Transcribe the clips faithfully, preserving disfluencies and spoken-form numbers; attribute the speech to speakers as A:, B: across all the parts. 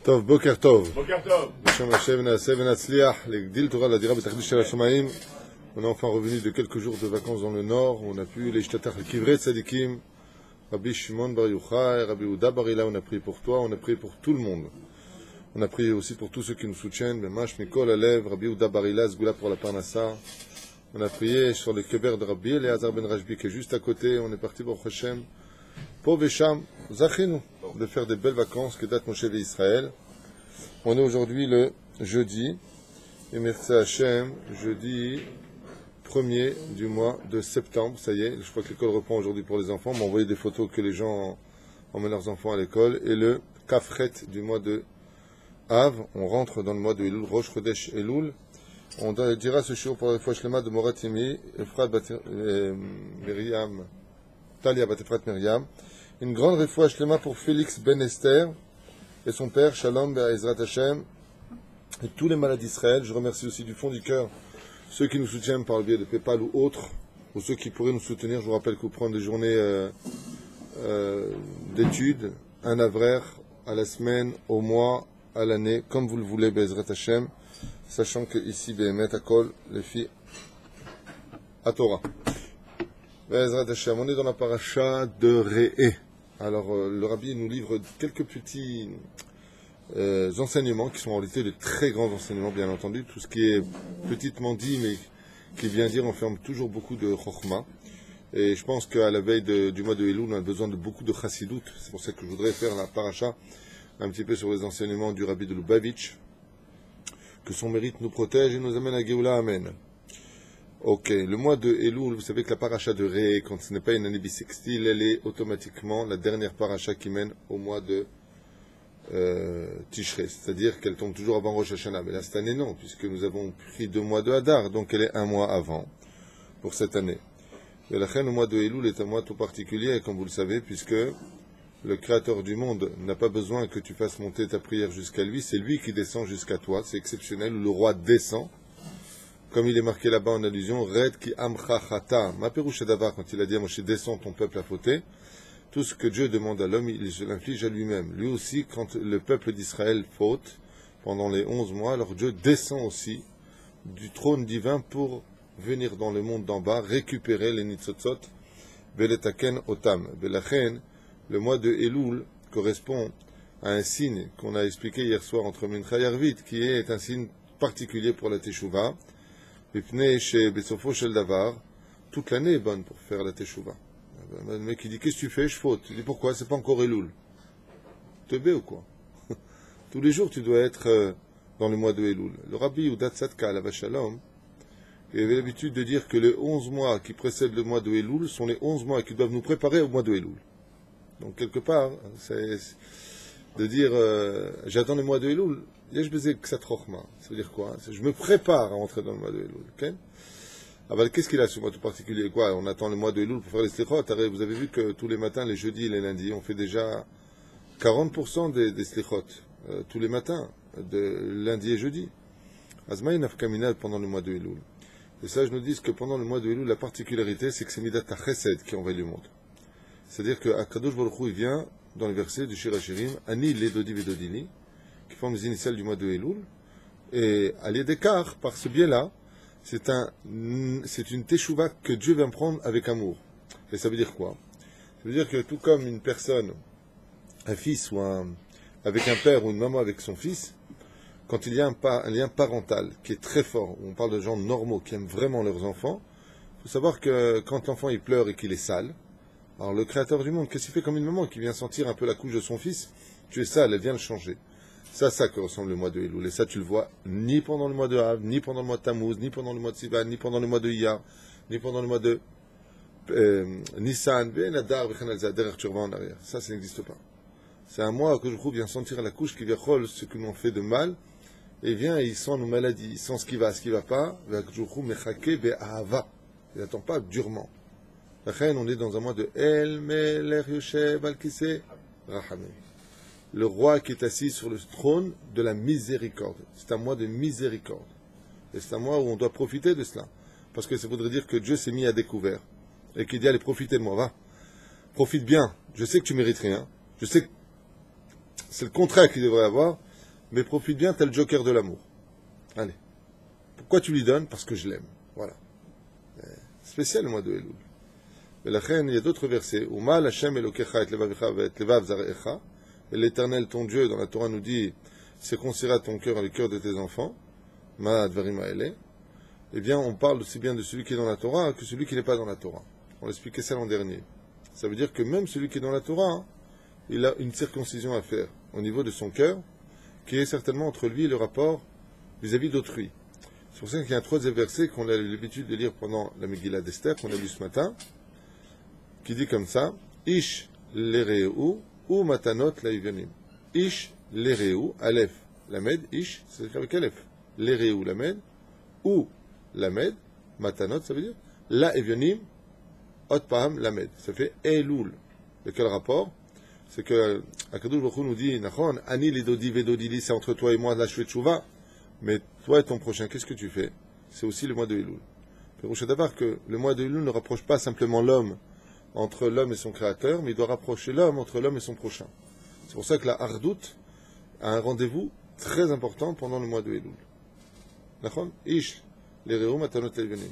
A: טוב, בוקר טוב.
B: בוקר טוב.
A: בשם השם נעשה ונצליח להגדיל תורה לדירה בתחדוש של השמיים. On est enfin revenu de quelques jours de vacances dans le nord. On a pu les shtatach le kivret tzadikim. Rabbi Shimon Bar Yochai, Rabbi Uda Bar Ila, on a prié pour toi, on a prié pour tout le monde. On a prié aussi pour tous ceux qui nous soutiennent. Bemash Mikol Alev, Rabbi Uda Bar Ila, Zgoula pour la Parnassa. On a prié sur le keber de Rabbi Eleazar ben Rajbi qui est juste à côté. On est parti pour Hashem. Pov et Sham, Zachinu, de faire des belles vacances que date Moshe et Israël. On est aujourd'hui le jeudi, et merci à Hashem, jeudi premier du mois de septembre, ça y est, je crois que l'école reprend aujourd'hui pour les enfants, on m'a envoyé des photos que les gens emmènent leurs enfants à l'école, et le Kafret du mois de Av, on rentre dans le mois de Elul, Rosh Chodesh Elul, on dira ce jour pour la fois Shlema de Moratimi, Efrat Miriam, Talia Batefrat Miriam, une grande réfoua Shlema pour Félix Ben Esther et son père, Shalom Be'ezrat Hashem, et tous les malades d'Israël. Je remercie aussi du fond du cœur ceux qui nous soutiennent par le biais de PayPal ou autres, ou ceux qui pourraient nous soutenir. Je vous rappelle que vous prenez des journées euh, euh, d'études, un avraire à la semaine, au mois, à l'année, comme vous le voulez, Be'ezrat Hashem, sachant que ici, Be'emet Akol, les filles, à Torah. Be'ezrat Hashem, on est dans la paracha de Re'eh. Alors, euh, le Rabbi nous livre quelques petits euh, enseignements qui sont en réalité de très grands enseignements, bien entendu. Tout ce qui est petitement dit, mais qui vient dire, enferme toujours beaucoup de chokhmah. Et je pense qu'à la veille de, du mois de Elul, on a besoin de beaucoup de chassidout. C'est pour ça que je voudrais faire la paracha un petit peu sur les enseignements du Rabbi de Lubavitch. Que son mérite nous protège et nous amène à Géoula. Amen. Ok, le mois de Elul, vous savez que la paracha de Ré, quand ce n'est pas une année bissextile, elle est automatiquement la dernière paracha qui mène au mois de euh, Tishrei, c'est-à-dire qu'elle tombe toujours avant Rosh Hashanah. Mais là, cette année, non, puisque nous avons pris deux mois de Hadar, donc elle est un mois avant pour cette année. Et la reine, le mois de Elul est un mois tout particulier, comme vous le savez, puisque le Créateur du monde n'a pas besoin que tu fasses monter ta prière jusqu'à lui, c'est lui qui descend jusqu'à toi, c'est exceptionnel, où le roi descend. Comme il est marqué là-bas en allusion, Red ki amcha chata, ma perouche d'avar, quand il a dit à Moshe, descends ton peuple a fauté, tout ce que Dieu demande à l'homme, il se l'inflige à lui-même. Lui aussi, quand le peuple d'Israël faute, pendant les onze mois, alors Dieu descend aussi du trône divin pour venir dans le monde d'en bas, récupérer les nitzotzot, veletaken otam. Belachen, le mois de Elul correspond à un signe qu'on a expliqué hier soir entre Mincha et Arvit, qui est un signe particulier pour la Teshuvah. Toute l'année est bonne pour faire la teshuva. Le mec il dit qu'est-ce que tu fais, je faute. Il dit pourquoi, c'est pas encore Elul. Teubé ou quoi? Tous les jours tu dois être dans le mois de Elul. Le Rabbi Udat Tzadka Alav Shalom, il avait l'habitude de dire que les onze mois qui précèdent le mois de Elul sont les onze mois qui doivent nous préparer au mois de Elul. Donc quelque part, c'est de dire euh, j'attends le mois de Elul. Ça veut dire quoi? Je me prépare à entrer dans le mois de Elul. Okay? Ah ben, qu'est-ce qu'il a ce mois tout particulier? Quoi? On attend le mois de Elul pour faire les slichot. Vous avez vu que tous les matins, les jeudis et les lundis, on fait déjà quarante pour cent des, des slichot. Euh, tous les matins, de lundi et jeudi. Azmaï nafkaminal pendant le mois de Elul. Et ça, je nous dis que pendant le mois de Elul, la particularité, c'est que c'est Midat HaChesed qui envahit le monde. C'est-à-dire que Akadosh Baruch Hu, il vient dans le verset du Shir HaShirim, Ani Ledodi Vedodini, qui forment les initiales du mois de Elul, et à l'écart, par ce biais-là, c'est un, c'est une teshuva que Dieu vient prendre avec amour. Et ça veut dire quoi? Ça veut dire que tout comme une personne, un fils ou un, avec un père ou une maman avec son fils, quand il y a un, un lien parental qui est très fort, où on parle de gens normaux qui aiment vraiment leurs enfants, il faut savoir que quand l'enfant il pleure et qu'il est sale, alors le Créateur du monde, qu'est-ce qu'il fait comme une maman qui vient sentir un peu la couche de son fils? Tu es sale, elle vient le changer. C'est à ça que ressemble le mois de Elul. Et ça, tu le vois ni pendant le mois de Av, ni pendant le mois de Tammuz, ni pendant le mois de Sivan, ni pendant le mois de Iyar, ni pendant le mois de euh, Nissan, Ben Adar, derrière Turban en arrière. Ça, ça n'existe pas. C'est un mois que je trouve vient sentir la couche qui vient rôle ce que nous fait de mal, et vient et il sent nos maladies, il sent ce qui va, ce qui ne va pas. Il n'attend pas durement. La reine, on est dans un mois de El Melech Yoshev Al Kiseh Rahamim. Le roi qui est assis sur le trône de la miséricorde. C'est un mois de miséricorde. Et c'est un mois où on doit profiter de cela. Parce que ça voudrait dire que Dieu s'est mis à découvert. Et qu'il dit, allez, profitez de moi, va. Profite bien. Je sais que tu mérites rien. Je sais que c'est le contraire qu'il devrait avoir. mais profite bien, t'as le joker de l'amour. Allez. Pourquoi tu lui donnes? Parce que je l'aime. Voilà. Spécial le mois de Elul. Et la reine, il y a d'autres versets. Uma l'Hashem Elokecha et levavecha et levav zarecha. Et l'Éternel, ton Dieu, dans la Torah nous dit, circoncira ton cœur et le cœur de tes enfants. Ma dvarim ha'ele. Eh bien, on parle aussi bien de celui qui est dans la Torah que celui qui n'est pas dans la Torah. On l'expliquait ça l'an dernier. Ça veut dire que même celui qui est dans la Torah, il a une circoncision à faire au niveau de son cœur, qui est certainement entre lui et le rapport vis-à-vis d'autrui. C'est pour ça qu'il y a un troisième verset qu'on a l'habitude de lire pendant la Megillah d'Esther, qu'on a lu ce matin, qui dit comme ça, Ish l'ereu ou matanot laïvenim. Ish l'ereu, Aleph, lamed, Ish, c'est écrit avec Aleph. L'ereu, lamed, ou lamed, matanot, ça veut dire la evionim, ot paham, lamed. Ça fait Elul. De quel rapport? C'est que Akadosh Baruch Hu nous dit, Nachon, Ani lidodi vedodili, c'est entre toi et moi, la shvetchouva. Mais toi et ton prochain, qu'est-ce que tu fais? C'est aussi le mois de Elul. Pérouche d'abord que le mois de Elul ne rapproche pas simplement l'homme entre l'homme et son créateur, mais il doit rapprocher l'homme entre l'homme et son prochain. C'est pour ça que la Hardout a un rendez-vous très important pendant le mois de Elul. Nachon? Ish, les réaux matanot levenim.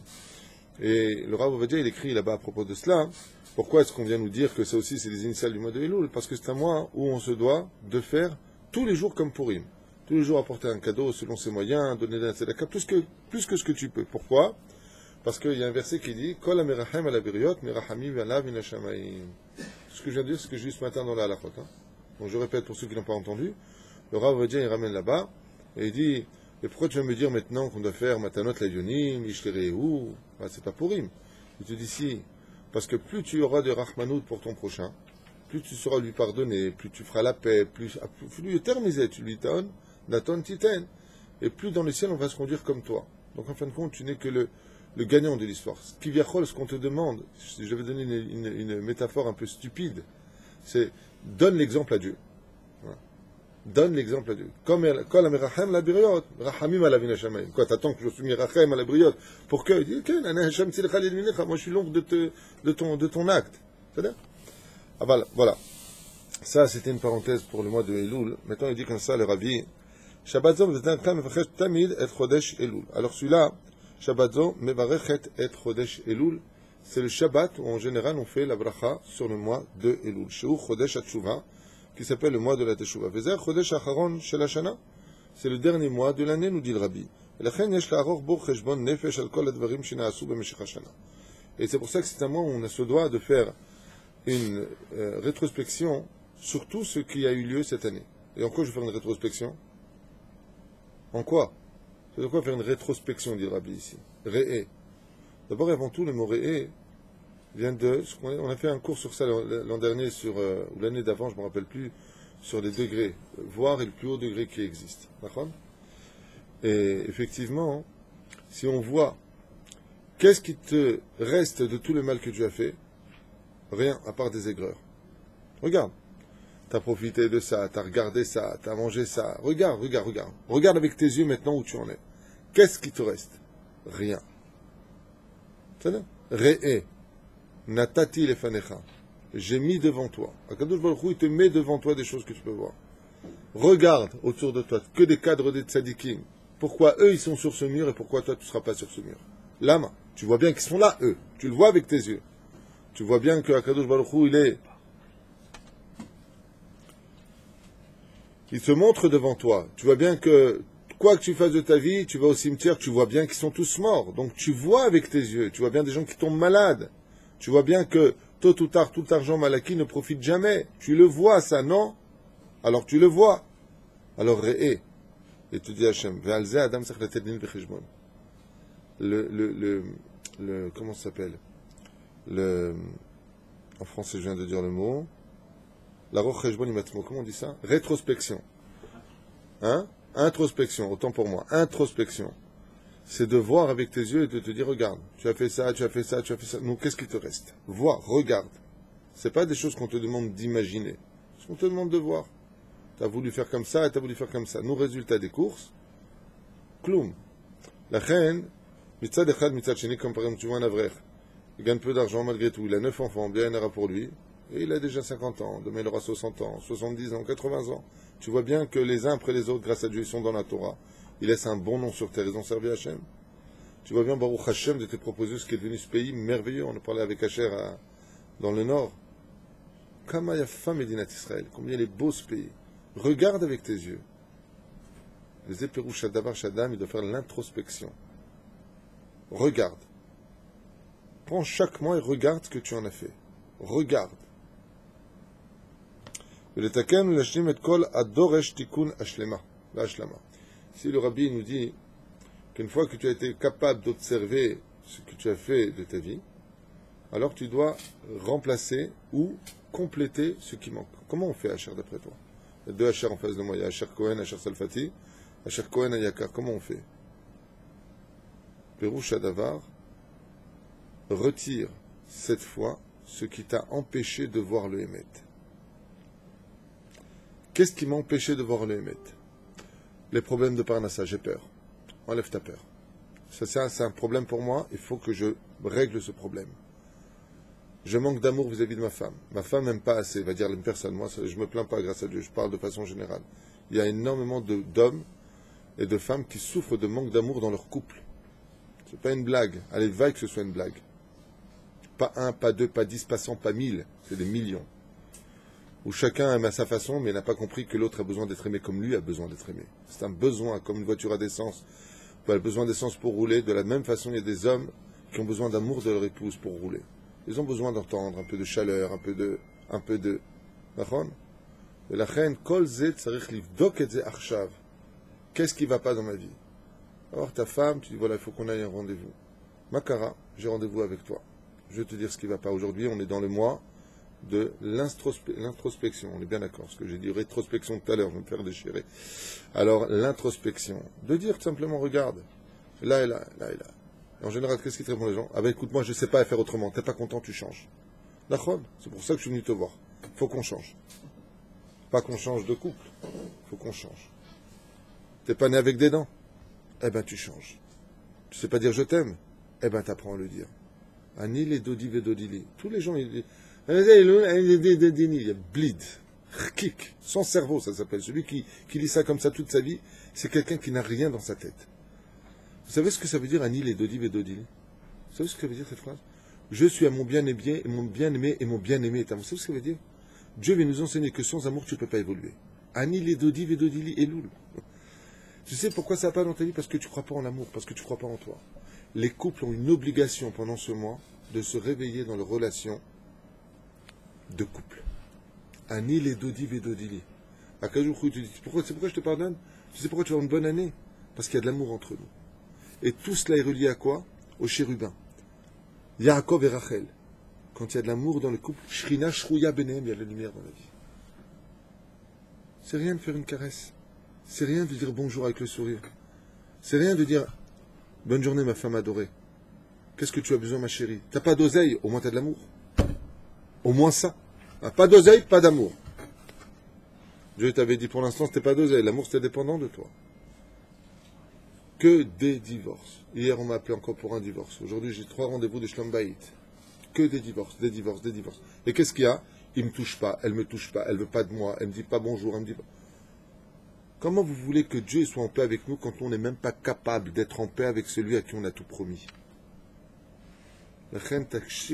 A: Et le Rav Ovadia, il écrit là-bas à propos de cela, pourquoi est-ce qu'on vient nous dire que ça aussi c'est les initiales du mois de Elul? Parce que c'est un mois où on se doit de faire tous les jours comme Purim. Tous les jours apporter un cadeau selon ses moyens, donner de la tzedaka, plus que, plus que ce que tu peux. Pourquoi? Parce qu'il y a un verset qui dit Kol ha-merachem ala biriot, merachamim alav min hashamayim. Ce que je viens de dire, c'est ce que j'ai dit ce matin dans la halachot. Hein. Donc je répète pour ceux qui n'ont pas entendu. Le Rav Ovadia, il ramène là-bas, et il dit et pourquoi tu vas me dire maintenant qu'on doit faire matanot layonim, ishlereu? Ah, c'est pas Purim. Il te dit si, parce que plus tu auras de rachmanout pour ton prochain, plus tu sauras lui pardonner, plus tu feras la paix, plus, plus lui termiser, tu lui donnes, Naton Titen, et plus dans le ciel on va se conduire comme toi. Donc en fin de compte, tu n'es que le, le gagnant de l'histoire. Ce qui vient, ce qu'on te demande, je vais donner une, une, une métaphore un peu stupide, c'est donne l'exemple à Dieu. Voilà. Donne l'exemple à Dieu. Comme Kol ha-merachem la biriot, rachamim ala min hashamayim. Quoi, t'attends que je suis mirachem à la biriot pour que, il dit, ok, moi je suis l'ombre de, te, de, ton, de ton acte. C'est-à-dire? Ah voilà, voilà. Ça, c'était une parenthèse pour le mois de Elul. Maintenant, il dit comme ça, le Rabbi, Shabbat Zom mevarech tamid et chodesh Elul. Alors celui-là, Shabbat Zom mevarech et chodesh Elul, c'est le Shabbat où en général on fait la bracha sur le mois de Elul. Sheu chodesh hatshuva, qui s'appelle le mois de la teshuva. Vezer chodesh acharon shel hashana, c'est le dernier mois de l'année, nous dit le Rabbi. Et c'est pour ça que c'est un mois où on se doit de faire une euh, rétrospection sur tout ce qui a eu lieu cette année. Et en quoi je vais faire une rétrospection? En quoi? C'est de quoi faire une rétrospection, dit Rabbi ici. Réé. D'abord et avant tout, le mot réé vient de... On a fait un cours sur ça l'an dernier, sur, euh, ou l'année d'avant, je ne me rappelle plus, sur les degrés, voir et le plus haut degré qui existe. D'accord? Et effectivement, si on voit qu'est-ce qui te reste de tout le mal que tu as fait, rien à part des aigreurs. Regarde. Tu as profité de ça, tu as regardé ça, tu as mangé ça. Regarde, regarde, regarde. Regarde avec tes yeux maintenant où tu en es. Qu'est-ce qui te reste? Rien. C'est là. Re'e. Natati lefanecha. J'ai mis devant toi. Akadosh Baruch Hu, il te met devant toi des choses que tu peux voir. Regarde autour de toi, que des cadres des tzadikim. Pourquoi eux, ils sont sur ce mur et pourquoi toi, tu ne seras pas sur ce mur? Lama. Tu vois bien qu'ils sont là, eux. Tu le vois avec tes yeux. Tu vois bien que Akadosh Baruch Hu, il est... Il se montre devant toi. Tu vois bien que, quoi que tu fasses de ta vie, tu vas au cimetière, tu vois bien qu'ils sont tous morts. Donc tu vois avec tes yeux. Tu vois bien des gens qui tombent malades. Tu vois bien que, tôt ou tard, tout argent mal acquis ne profite jamais. Tu le vois, ça, non? Alors tu le vois. Alors, réé. Et tu dis Hachem, Ve'alze Adam Sachlatet Din Becheshbon. Le, le, le, le, comment ça s'appelle? Le, en français, je viens de dire le mot. La roch cheshbon imatmo, comment on dit ça? Rétrospection. Hein? Introspection, autant pour moi. Introspection. C'est de voir avec tes yeux et de te dire, regarde, tu as fait ça, tu as fait ça, tu as fait ça. Donc, qu'est-ce qui te reste? Vois, regarde. C'est pas des choses qu'on te demande d'imaginer. C'est ce qu'on te demande de voir. Tu as voulu faire comme ça et tu as voulu faire comme ça. Nous, résultat des courses, kloum. La reine, mitzad echad, mitzad sheni, comme par exemple, tu vois un avrer. Il gagne peu d'argent malgré tout. Il a neuf enfants, bien il en aura pour lui. Et il a déjà cinquante ans. Demain, il aura soixante ans, soixante-dix ans, quatre-vingts ans. Tu vois bien que les uns après les autres, grâce à Dieu, ils sont dans la Torah. Ils laissent un bon nom sur terre, ils ont servi Hachem. Tu vois bien, Baruch Hashem, de te proposer ce qui est devenu ce pays merveilleux. On a parlé avec Hacher à, dans le nord. Kama yafa Medinat Israël, combien il est beau ce pays. Regarde avec tes yeux. Les épérous Shadavar Shadam, il doit faire l'introspection. Regarde. Prends chaque mois et regarde ce que tu en as fait. Regarde. Si le rabbi nous dit qu'une fois que tu as été capable d'observer ce que tu as fait de ta vie, alors tu dois remplacer ou compléter ce qui manque. Comment on fait Hacher d'après toi? Il y a deux Hacher en face de moi. Il y a Hacher Cohen, Hacher Salfati, Hacher Cohen Ayakar. Comment on fait? Pérouche Adavar, retire cette fois ce qui t'a empêché de voir le Hémet. Qu'est-ce qui m'a empêché de voir le Hémet? Les problèmes de Parnassa, j'ai peur. Enlève ta peur. Ça, c'est un, c'est un problème pour moi, il faut que je règle ce problème. Je manque d'amour vis-à-vis de ma femme. Ma femme n'aime pas assez, va dire une personne. Moi, je ne me plains pas grâce à Dieu, je parle de façon générale. Il y a énormément de, d'hommes et de femmes qui souffrent de manque d'amour dans leur couple. C'est pas une blague. Allez, vaille que ce soit une blague. Pas un, pas deux, pas dix, pas cent, pas mille. C'est des millions. Où chacun aime à sa façon, mais n'a pas compris que l'autre a besoin d'être aimé comme lui a besoin d'être aimé. C'est un besoin, comme une voiture à d'essence. Elle a besoin d'essence pour rouler. De la même façon, il y a des hommes qui ont besoin d'amour de leur épouse pour rouler. Ils ont besoin d'entendre un peu de chaleur, un peu de... un peu de... Et la reine, kol zet tzarich livdok et ze achshav. Qu'est-ce qui ne va pas dans ma vie? Alors ta femme, tu dis voilà, il faut qu'on aille à un rendez-vous. Makara, j'ai rendez-vous avec toi. Je vais te dire ce qui ne va pas. Aujourd'hui, on est dans le mois de l'introspe- l'introspection. On est bien d'accord. Ce que j'ai dit rétrospection tout à l'heure, je vais me faire déchirer. Alors, l'introspection. De dire tout simplement, regarde, là et là, là et là. Et en général, qu'est-ce qui te répond les gens? Ah ben écoute, moi je ne sais pas faire autrement. T'es pas content, tu changes. D'accord? C'est pour ça que je suis venu te voir. Il faut qu'on change. Pas qu'on change de couple. Il faut qu'on change. T'es pas né avec des dents? Eh ben tu changes. Tu sais pas dire je t'aime? Eh ben t'apprends à le dire. Anil et Dodi Vedodili. Tous les gens, ils il y a bleed, kik, son cerveau, ça s'appelle. Celui qui, qui lit ça comme ça toute sa vie, c'est quelqu'un qui n'a rien dans sa tête. Vous savez ce que ça veut dire, Anil et Dodi Vedodili? Vous savez ce que ça veut dire cette phrase? Je suis à mon bien-aimé et mon bien-aimé et mon bien-aimé est à moi. Vous savez ce que ça veut dire? Dieu vient nous enseigner que sans amour, tu ne peux pas évoluer. Anil et Dodi Vedodili et Loul. Tu sais pourquoi ça n'a pas dans ta vie? Parce que tu ne crois pas en l'amour, parce que tu ne crois pas en toi. Les couples ont une obligation pendant ce mois de se réveiller dans leurs relations de couple. Anil et Dodi Vedodili. À Kajoukou, tu dis, pourquoi, c'est pourquoi je te pardonne? Tu sais pourquoi tu vas avoir une bonne année? Parce qu'il y a de l'amour entre nous. Et tout cela est relié à quoi? Au chérubin. Yaakov et Rachel. Quand il y a de l'amour dans le couple, Shrina Shrouya Benem, il y a la lumière dans la vie. C'est rien de faire une caresse. C'est rien de dire bonjour avec le sourire. C'est rien de dire bonne journée ma femme adorée. Qu'est-ce que tu as besoin ma chérie? T'as pas d'oseille, au moins t'as de l'amour. Au moins ça. Ah, pas d'oseille, pas d'amour. Dieu t'avait dit pour l'instant c'était pas d'oseille, l'amour c'était dépendant de toi. Que des divorces. Hier on m'a appelé encore pour un divorce. Aujourd'hui j'ai trois rendez-vous de Shlom Bayit. Que des divorces, des divorces, des divorces. Et qu'est-ce qu'il y a? Il me touche pas, elle me touche pas, elle veut pas de moi, elle me dit pas bonjour, elle me dit pas... Comment vous voulez que Dieu soit en paix avec nous quand on n'est même pas capable d'être en paix avec celui à qui on a tout promis? C'est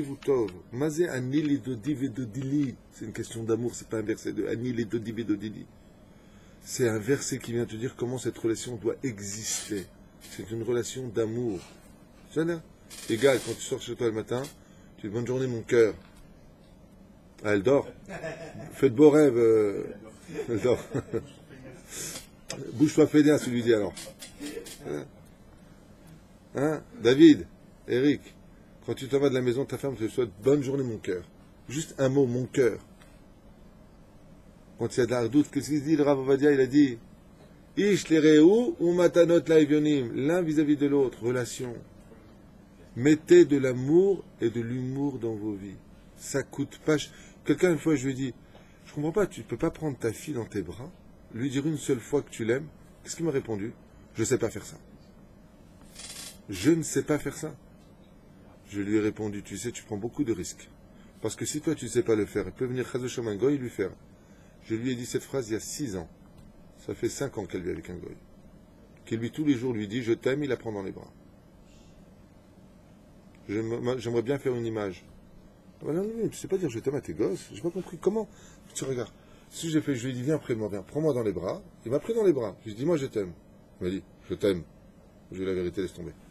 A: une question d'amour, c'est pas un verset de Anil et Dodi Vedodili. C'est un verset qui vient te dire comment cette relation doit exister. C'est une relation d'amour. Égal, quand tu sors chez toi le matin, tu dis bonne journée mon cœur. Ah, elle dort. Fais de beaux rêves. Euh... Elle dort. Bouge-toi fédéen, celui dit alors. Hein, hein David, Eric, quand tu t'en vas de la maison de ta femme, tu te souhaites bonne journée mon cœur. Juste un mot, mon cœur. Quand il y a de la redoute, qu'est-ce qu'il dit le Rav Ovadia? Il a dit Ish l'ereu ou matanot laivionim, l'un vis-à-vis de l'autre, relation. Mettez de l'amour et de l'humour dans vos vies. Ça coûte pas. Quelqu'un une fois je lui ai dit, je comprends pas, tu ne peux pas prendre ta fille dans tes bras, lui dire une seule fois que tu l'aimes. Qu'est-ce qu'il m'a répondu? Je ne sais pas faire ça. Je ne sais pas faire ça. Je lui ai répondu, tu sais, tu prends beaucoup de risques. Parce que si toi tu ne sais pas le faire, il peut venir Chazé Shoman Goy et lui faire. Je lui ai dit cette phrase il y a six ans. Ça fait cinq ans qu'elle vit avec un goy. Qui lui, tous les jours, lui dit « Je t'aime », il la prend dans les bras. J'aimerais bien faire une image. Ah ben non, non, non, tu sais pas dire « Je t'aime » à tes gosses. J'ai pas compris. Comment? Tu regardes. Si j'ai fait, je lui ai dit « Viens près de moi, viens, prends-moi dans les bras ». Il m'a pris dans les bras. Je lui ai dit « Moi, je t'aime ». Il m'a dit « Je t'aime ». J'ai dit la vérité, laisse tomber.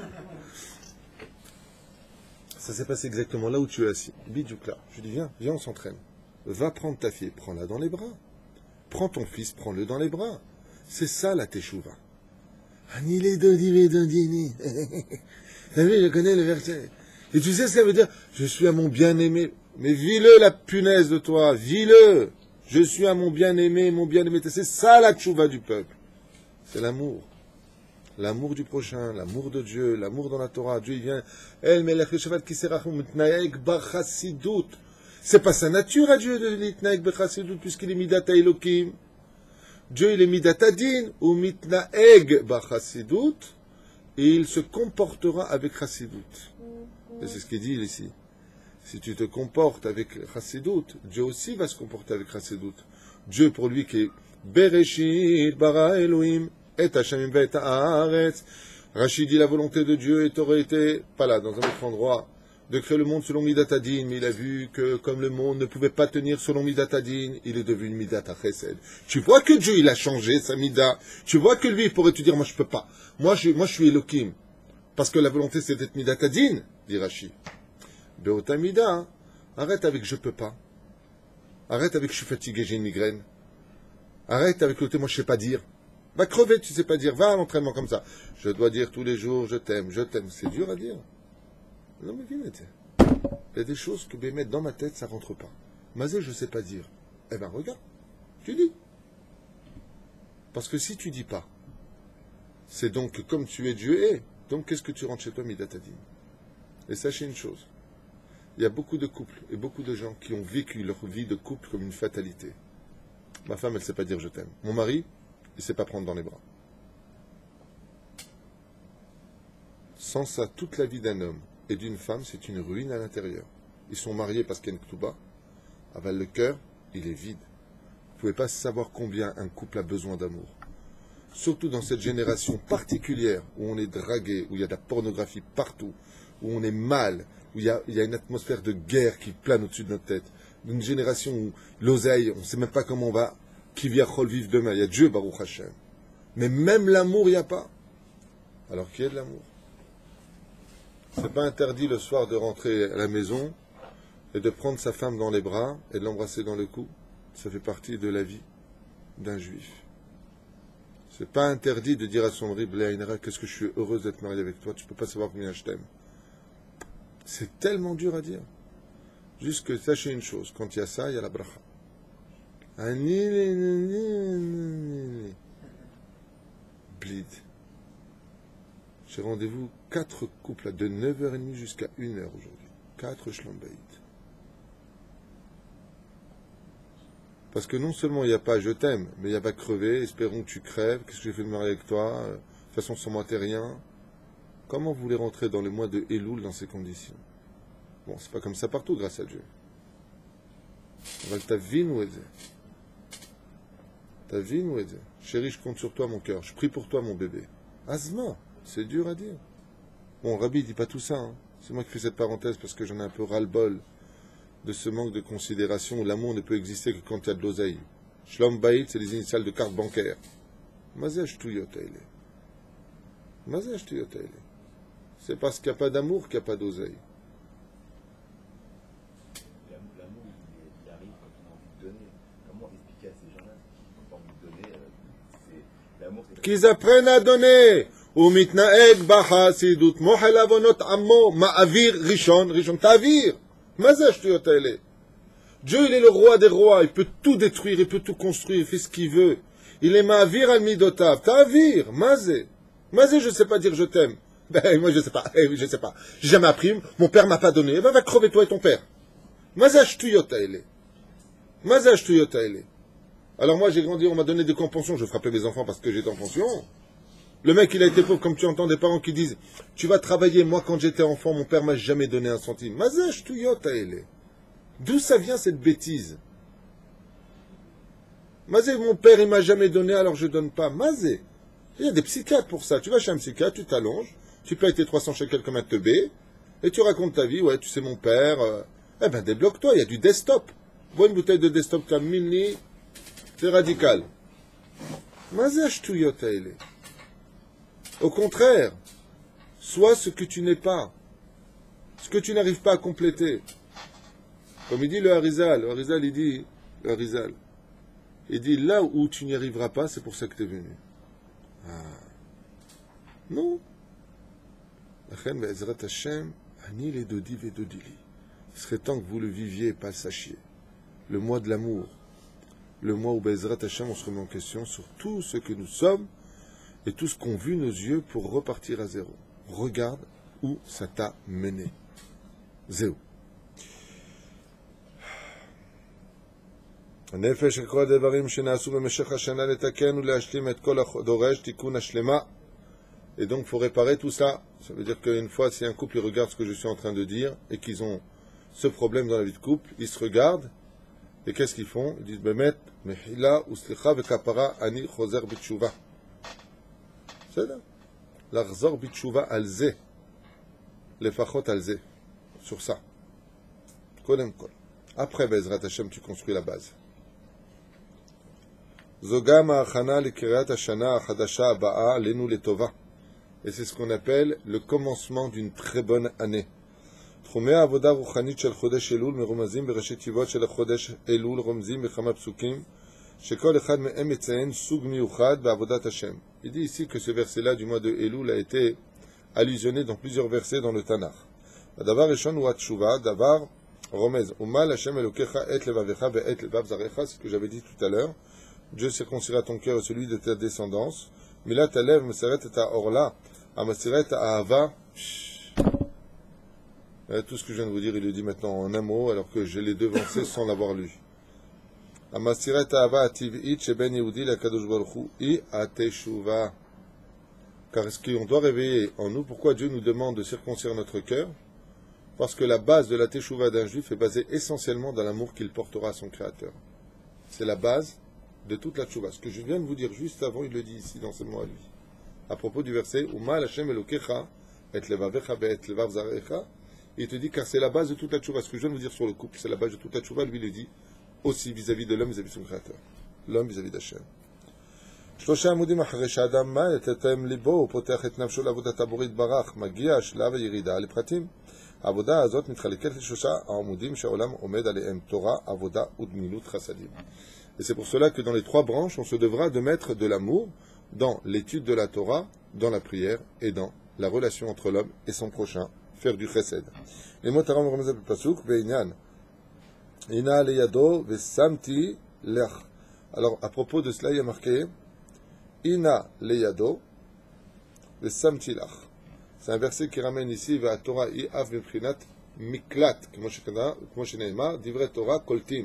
A: Ça s'est passé exactement là où tu es assis. Bidjouk là. Je lui dis, viens, viens, on s'entraîne. Va prendre ta fille, prends-la dans les bras. Prends ton fils, prends-le dans les bras. C'est ça la teshuva. Anile dodime dodini. T'as vu, je connais le verset. Et tu sais ce que ça veut dire? Je suis à mon bien-aimé. Mais vis-le, la punaise de toi. Vis-le. Je suis à mon bien-aimé, mon bien-aimé. C'est ça la teshuva du peuple. C'est l'amour. L'amour du prochain, l'amour de Dieu, l'amour dans la Torah. Dieu, il vient. El melech yeshavat kiserachu mitnaeg b'chassidut. C'est pas sa nature à Dieu de mitnaeg b'chassidut puisqu'il est midat Elokim. Dieu, il est midat adin ou mitnaeg b'chassidut et il se comportera avec chassidut. Et c'est ce qu'il dit ici. Si tu te comportes avec chassidut, Dieu aussi va se comporter avec chassidut. Dieu pour lui qui est Bereshit bara Elohim. Et Hachem et Haaretz. Rachid dit la volonté de Dieu et aurait été, pas là, dans un autre endroit, de créer le monde selon Midat Adin, mais il a vu que comme le monde ne pouvait pas tenir selon Midat Adin, il est devenu Midat Chesed. Tu vois que Dieu, il a changé sa Midat. Tu vois que lui, il pourrait te dire, moi je peux pas. Moi je, moi, je suis Elohim. Parce que la volonté c'est d'être Midat Adin, dit Rachid. Beota Midah, hein. Arrête avec je peux pas. Arrête avec je suis fatigué, j'ai une migraine. Arrête avec le thé, moi je sais pas dire. Va crever, tu sais pas dire. Va à l'entraînement comme ça. Je dois dire tous les jours, je t'aime, je t'aime. C'est dur à dire. Non, mais viens, il y a des choses que je mettre dans ma tête, ça rentre pas. Mazé, je sais pas dire. Eh ben, regarde. Tu dis. Parce que si tu dis pas, c'est donc comme tu es Dieu est. Donc, qu'est-ce que tu rentres chez toi, Midatadine? Et sachez une chose. Il y a beaucoup de couples et beaucoup de gens qui ont vécu leur vie de couple comme une fatalité. Ma femme, elle sait pas dire je t'aime. Mon mari, il ne sait pas prendre dans les bras. Sans ça, toute la vie d'un homme et d'une femme, c'est une ruine à l'intérieur. Ils sont mariés parce qu'il y a une ktouba. Avec le cœur, il est vide. Vous ne pouvez pas savoir combien un couple a besoin d'amour. Surtout dans cette génération particulière où on est dragué, où il y a de la pornographie partout, où on est mal, où il y a, il y a une atmosphère de guerre qui plane au-dessus de notre tête. D'une génération où l'oseille, on ne sait même pas comment on va qui vient vivre demain. Il y a Dieu, Baruch Hashem. Mais même l'amour, il n'y a pas. Alors qui est de l'amour? C'est pas interdit le soir de rentrer à la maison et de prendre sa femme dans les bras et de l'embrasser dans le cou. Ça fait partie de la vie d'un juif. C'est pas interdit de dire à son mari, Bléaïnera, qu'est-ce que je suis heureuse d'être mariée avec toi, tu peux pas savoir combien je t'aime. C'est tellement dur à dire. Juste que sachez une chose, quand il y a ça, il y a la bracha. Blid. J'ai rendez-vous quatre couples de neuf heures trente jusqu'à une heure aujourd'hui. Quatre shlombaït. Parce que non seulement il n'y a pas je t'aime, mais il y a pas crever, espérons que tu crèves, qu'est-ce que j'ai fait de marier avec toi, de toute façon sans moi t'es rien. Comment vous voulez rentrer dans le mois de Elul dans ces conditions? Bon, c'est pas comme ça partout grâce à Dieu. On va ta vie nous aider. Ta vie nous aider. Chérie, je compte sur toi mon cœur, je prie pour toi mon bébé. Asma, c'est dur à dire. Bon, Rabbi dit pas tout ça, hein. C'est moi qui fais cette parenthèse parce que j'en ai un peu ras-le-bol de ce manque de considération où l'amour ne peut exister que quand il y a de l'oseille. Shlom Bayit, c'est les initiales de carte bancaire. Mazej tuyotayle. Mazej tuyotayle. C'est parce qu'il n'y a pas d'amour qu'il n'y a pas d'oseille.
B: L'amour, il, il arrive quand on a envie de donner. Comment expliquer à ces gens-là qui n'ont pas envie de donner euh, c'est, l'amour, c'est...
A: Qu'ils apprennent à donner. ומתנהג בחסידות מוחל עוונות עמו מעביר ראשון ראשון תעביר. מה זה השטויות האלה? Dieu, il est le roi des rois, il peut tout détruire, il peut tout construire, il fait ce qu'il veut. Il est ma'avir al midotav, ta'avir, mazé. Mazé, je sais pas dire je t'aime. Ben, moi je sais pas, eh oui, je sais pas. J'ai jamais appris, mon père m'a pas donné. Eh ben, va crever toi et ton père. Mazé ashtuyot haele. Mazé ashtuyot haele. Alors moi j'ai grandi, on m'a donné des pensions, je frappais mes enfants parce que j'étais en pension. Le mec, il a été pauvre, comme tu entends des parents qui disent « Tu vas travailler, moi quand j'étais enfant, mon père m'a jamais donné un centime. » Mazé, tuyot, aélé. D'où ça vient cette bêtise? Mazé, mon père, il m'a jamais donné, alors je donne pas. Mazé. Il y a des psychiatres pour ça. Tu vas chez un psychiatre, tu t'allonges, tu payes tes trois cents shekels comme un teubé, et tu racontes ta vie. Ouais, tu sais, mon père. Euh, eh ben, débloque-toi, il y a du desktop. Bois une bouteille de desktop comme mini, c'est radical. Mazé, achetouyot, elle. Au contraire, sois ce que tu n'es pas, ce que tu n'arrives pas à compléter. Comme il dit le Harizal, le Harizal, il dit, le Harizal, il dit, là où tu n'y arriveras pas, c'est pour ça que tu es venu. Ah. Non. Il serait temps que vous le viviez et pas le sachiez. Le mois de l'amour, le mois où Be'ezrat Hashem, on se remet en question sur tout ce que nous sommes et tout ce qu'ont vu nos yeux pour repartir à zéro. Regarde où ça t'a mené. Zéro. הנפש של כל הדברים שנעשו במשך השנה לתקן ולהשלים את כל הדורש תיקון השלמה. Et donc, il faut réparer tout ça. Ça veut dire qu'une fois, si un couple il regarde ce que je suis en train de dire et qu'ils ont ce problème dans la vie de couple, ils se regardent et qu'est-ce qu'ils font? Ils disent Bemet, Mehila, Uslicha, Vekapara, Ani, Choser, Bitshuva. C'est là. L'Arzor, Bitshuva, Alze. Les Fachot, Alze. Sur ça. Kolem Kol. Après, Bezrat Hashem, tu construis la base. Zogam Achana, Likriat Hashana, Achadasha, Ba'a, Lenu, Letova. Et c'est ce qu'on appelle le commencement d'une très bonne année. תחומי העבודה הרוחנית של חודש אלול מרומזים בראשי תיבות של החודש אלול רומזים בכמה פסוקים שכל אחד מהם מציין סוג מיוחד בעבודת השם. Il dit ici que ce verset-là du mois de Elul a été allusionné dans plusieurs versets dans le Tanakh. הדבר ראשון הוא התשובה, דבר רומז, ומה להשם אלוקיך את לבביך ואת לבב זרעך, c'est ce que j'avais dit tout à l'heure. Dieu circoncira ton cœur et celui de ta descendance. מילת הלב מסרת את האורלה, המסירת האהבה. Tout ce que je viens de vous dire, il le dit maintenant en un mot, alors que je l'ai devancé sans l'avoir lu. המסירת האהבה הטבעית שבין יהודי לקדוש ברוך הוא היא התשובה. Car est-ce qu'on doit réveiller en nous pourquoi Dieu nous demande de circoncire notre cœur? Parce que la base de la teshuva d'un juif est basée essentiellement dans l'amour qu'il portera à son Créateur. C'est la base de toute la teshuva. Ce que je viens de vous dire juste avant, il le dit ici dans ce mot à lui. À propos du verset Uma Hashem Elokecha et levavecha et levav zarecha, il te dit car c'est la base de toute la teshuva. Ce que je viens de vous dire sur le couple, c'est la base de toute la teshuva. Lui il le dit aussi vis-à-vis de l'homme, vis-à-vis de son Créateur. L'homme vis-à-vis d'Hashem. שלושה עמודים אחרי שאדם מה יתתם ליבו ופותח את נפשו לעבודת הבורא יתברך, מגיע שלב הירידה לפרטים. העבודה הזאת מתחלקת לשלושה העמודים שהעולם עומד עליהם, תורה, עבודה וגמילות חסדים. Et c'est pour cela que dans les trois branches, on se devra de mettre de l'amour dans l'étude de la Torah, dans la prière et dans la relation entre l'homme et son prochain, faire du chesed. Les mots Taram remet le pasuk, ve'inyan, ina leyado ve'samti lech. Alors, à propos de cela, il y a marqué Ina leyado ve'samti lech. C'est un verset qui ramène ici ve'a Torah i av beprinat miklat, כמו שנאמר, דברי תורה קולטים.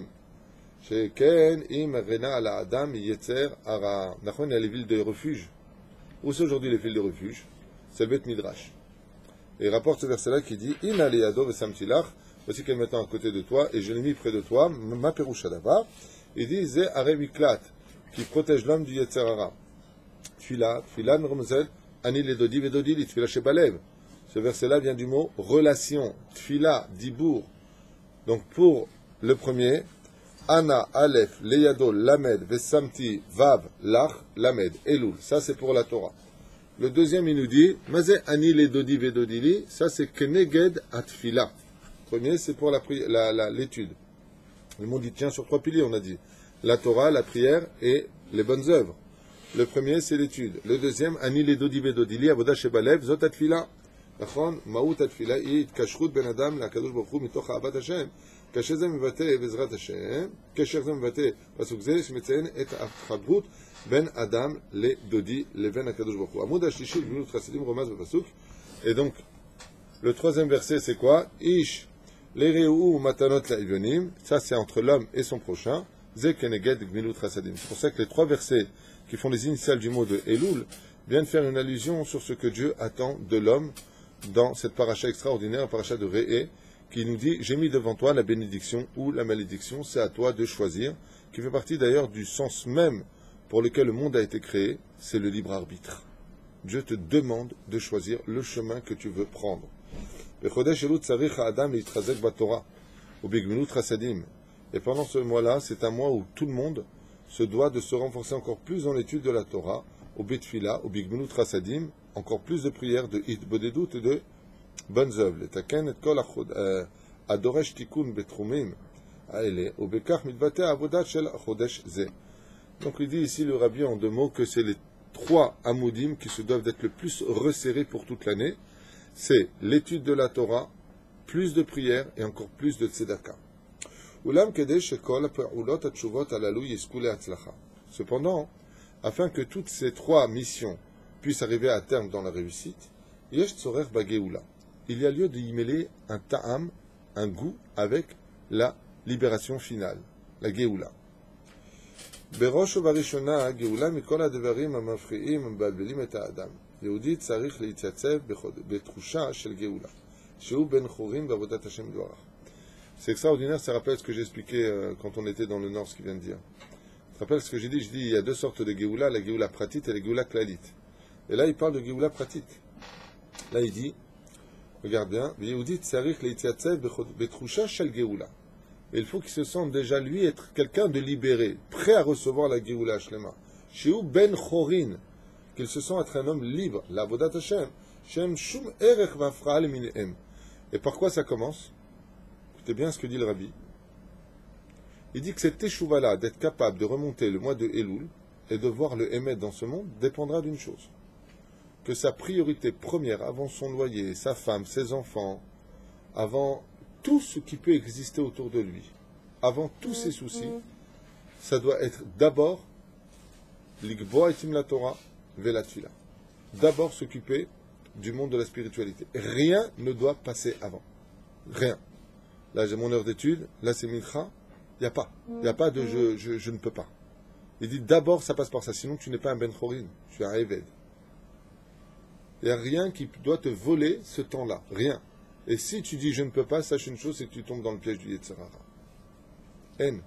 A: שכן אם מרנה על האדם יצר הרע. נכון, il y a les villes de refuge. Où c'est aujourd'hui les villes de refuge? C'est le Bet Midrash. Et il rapporte ce verset-là qui dit Ina leyado ve'samti lech. Voici qu'elle m'attend à côté de toi et je l'ai mis près de toi. Ma perusha davar. Il dit Ze are miklat, qui protège l'homme du yetzer hara. Tfila, tfila meromzel, ani le dodi vedodi li tfila shebalev. Ce verset-là vient du mot relation. Tfila, dibour. Donc pour le premier, Ana, Aleph, Leyado, Lamed, Vesamti, Vav, Lach, Lamed, Elul. Ça c'est pour la Torah. Le deuxième il nous dit Mazé ani le dodi vedodi li. Ça c'est Keneged atfila. Premier c'est pour la, la, la, l'étude. Le monde il tient sur trois piliers, on a dit. La Torah, la prière et les bonnes œuvres. Le premier, c'est l'étude. Le deuxième, Ani le dodi vedodili, avoda shebalev, zot atfila. Nachon, maout atfila, it kashrut ben adam, la kadosh baruch hu, mitoch ahavat Hashem. Kasher ze mevate bezrat Hashem. Kasher ze mevate, pasuk ze, shmetzayen et afchabrut ben adam le dodi, leven akadosh baruch hu. Amud hashlishi, gmilut chassidim, romaz bepasuk. Et donc, le troisième verset, c'est quoi? Ish. Les réou matanot la ivyonim, ça c'est entre l'homme et son prochain. Ze keneged gmilut chasadim. C'est pour ça que les trois versets qui font les initiales du mot de Elul viennent faire une allusion sur ce que Dieu attend de l'homme dans cette paracha extraordinaire, paracha de Réé, qui nous dit j'ai mis devant toi la bénédiction ou la malédiction, c'est à toi de choisir. qui fait partie d'ailleurs du sens même pour lequel le monde a été créé, c'est le libre arbitre. Dieu te demande de choisir le chemin que tu veux prendre. Et pendant ce mois-là, c'est un mois où tout le monde se doit de se renforcer encore plus dans l'étude de la Torah, au Betfila, au Bigmenut Rasadim, encore plus de prières, de Hitbodedut et de bonnes œuvres. Le Taken et Kol Adoresh Tikkun Betrumim Aele, au Bekach Mitvate Avodat Shel Chodesh Ze. Donc il dit ici le Rabbi en deux mots que c'est les trois amoudim qui se doivent d'être le plus resserrés pour toute l'année. C'est l'étude de la Torah, plus de prières et encore plus de tzedaka. Cependant, afin que toutes ces trois missions puissent arriver à terme dans la réussite, il y a lieu d'y mêler un ta'am, un goût, avec la libération finale, la Géoula. בראש ובראשונה, גאולה מכל הדברים המפריעים המבלבלים את האדם. יהודי צריך להתייצב בתחושה של גאולה, שהוא בן חורין בעבודת השם יתברך. C'est extraordinaire, ça rappelle ce que j'ai expliqué euh, quand on était dans le nord, ce qu'il vient de dire. Ça rappelle ce que j'ai dit, je dis, il y a deux sortes de Géoula, la Géoula pratique et la Géoula klalit. Et là, il parle de Géoula pratique. Là, il dit, regarde bien, Yehudi tsarich leitziatzev betrusha shel Géoula. Et il faut qu'il se sente déjà, lui, être quelqu'un de libéré, prêt à recevoir la Géoula Shlema. Shehu ben chorin, qu'il se sent être un homme libre, la Avodat Hashem, Shem shum erech vafraal minehem. Et par quoi ça commence? Écoutez bien ce que dit le Rabbi. Il dit que cette teshuva-là, d'être capable de remonter le mois de Elul et de voir le Hémet dans ce monde, dépendra d'une chose. Que sa priorité première, avant son loyer, sa femme, ses enfants, avant tout ce qui peut exister autour de lui, avant tous ses soucis, ça doit être d'abord l'Igboa etim la Torah ve'la tfila. D'abord s'occuper du monde de la spiritualité. Rien ne doit passer avant. Rien. Là, j'ai mon heure d'étude, là, c'est Mincha. Il n'y a pas. Il n'y a pas de je, je, je ne peux pas. Il dit d'abord, ça passe par ça. Sinon, tu n'es pas un Ben Chorin. Tu es un Eved. Il n'y a rien qui doit te voler ce temps-là. Rien. Et si tu dis je ne peux pas, sache une chose, c'est que tu tombes dans le piège du Yetzirara. Haine.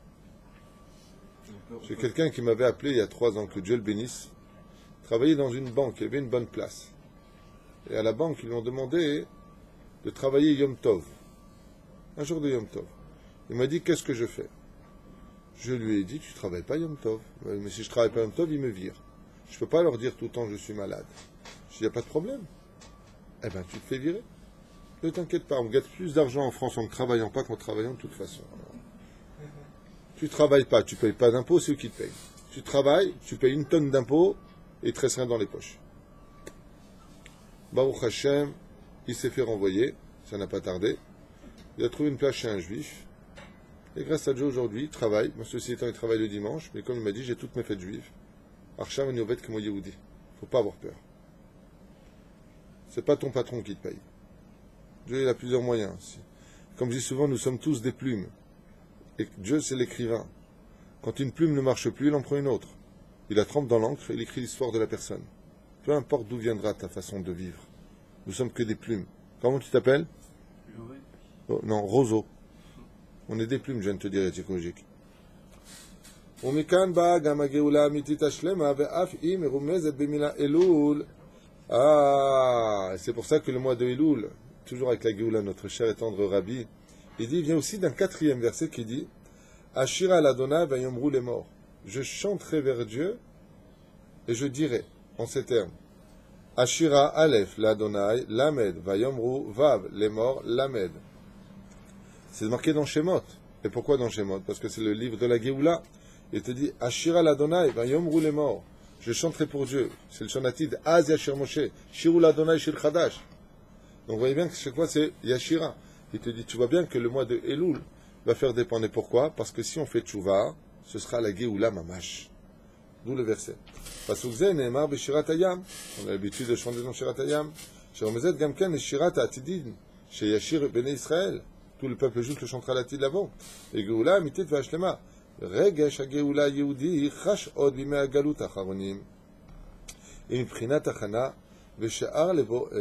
A: J'ai quelqu'un qui m'avait appelé il y a trois ans, que Dieu le bénisse, travaillait dans une banque, il avait une bonne place. Et à la banque, ils lui ont demandé de travailler Yom Tov. Un jour de Yom Tov. Il m'a dit, qu'est-ce que je fais? Je lui ai dit, tu ne travailles pas Yom Tov. Mais si je ne travaille pas Yom Tov, ils me virent. Je ne peux pas leur dire tout le temps, je suis malade. Je dis, il n'y a pas de problème. Eh bien, tu te fais virer. Ne t'inquiète pas, on gagne plus d'argent en France en ne travaillant pas qu'en travaillant de toute façon. Tu ne travailles pas, tu ne payes pas d'impôts, c'est eux qui te payent. Tu travailles, tu payes une tonne d'impôts et il te reste rien dans les poches. Baruch Hashem, il s'est fait renvoyer, ça n'a pas tardé. Il a trouvé une place chez un juif. Et grâce à Dieu aujourd'hui, il travaille. Moi, ceci étant, il travaille le dimanche, mais comme il m'a dit, j'ai toutes mes fêtes juives. Arsham et Ovet comme Yehudi. Il ne faut pas avoir peur. C'est pas ton patron qui te paye. Dieu, il a plusieurs moyens. Comme je dis souvent, nous sommes tous des plumes. Et Dieu, c'est l'écrivain. Quand une plume ne marche plus, il en prend une autre. Il la trempe dans l'encre et il écrit l'histoire de la personne. Peu importe d'où viendra ta façon de vivre. Nous sommes que des plumes. Comment tu t'appelles? Oh, non, Roseau. On est des plumes, je viens de te dire, écologique. Ah, c'est pour ça que le mois de Elul, toujours avec la Géoula, notre cher et tendre Rabbi, il dit, il vient aussi d'un quatrième verset qui dit, Ashira l'Adonai vayomru les morts. Je chanterai vers Dieu et je dirai, en ces termes, Ashira Aleph l'Adonai, Lamed, vayomru Vav, les morts, Lamed. C'est marqué dans Shemot. Et pourquoi dans Shemot? Parce que c'est le livre de la Géoula. Il te dit, Ashira l'Adonai, vayomru les morts. Je chanterai pour Dieu. C'est le Shonatid, Az Yashir Moshe, Shiru l'Adonai Shir Chadash. Donc vous voyez bien que chaque fois c'est Yashira. Il te dit, tu vois bien que le mois de Elul va faire dépendre. Pourquoi? Parce que si on fait Tchouva, ce sera la Géoula Mamash. D'où le verset. Pasuk Zeh Ne'emar Beshirat Hayam. On a l'habitude de chanter dans Shirat Hayam. Sheromezet Gamken et Shirat Atidin. Chez Yashir Bene Israël. Tout le peuple juif le chantera l'Atid l'avant. Et Géoula Mitit Vashlema. Regesh HaGeoula Yehudi Chash Od Bime HaGalut Acharonim. Et Prinat Achana Veshe'ar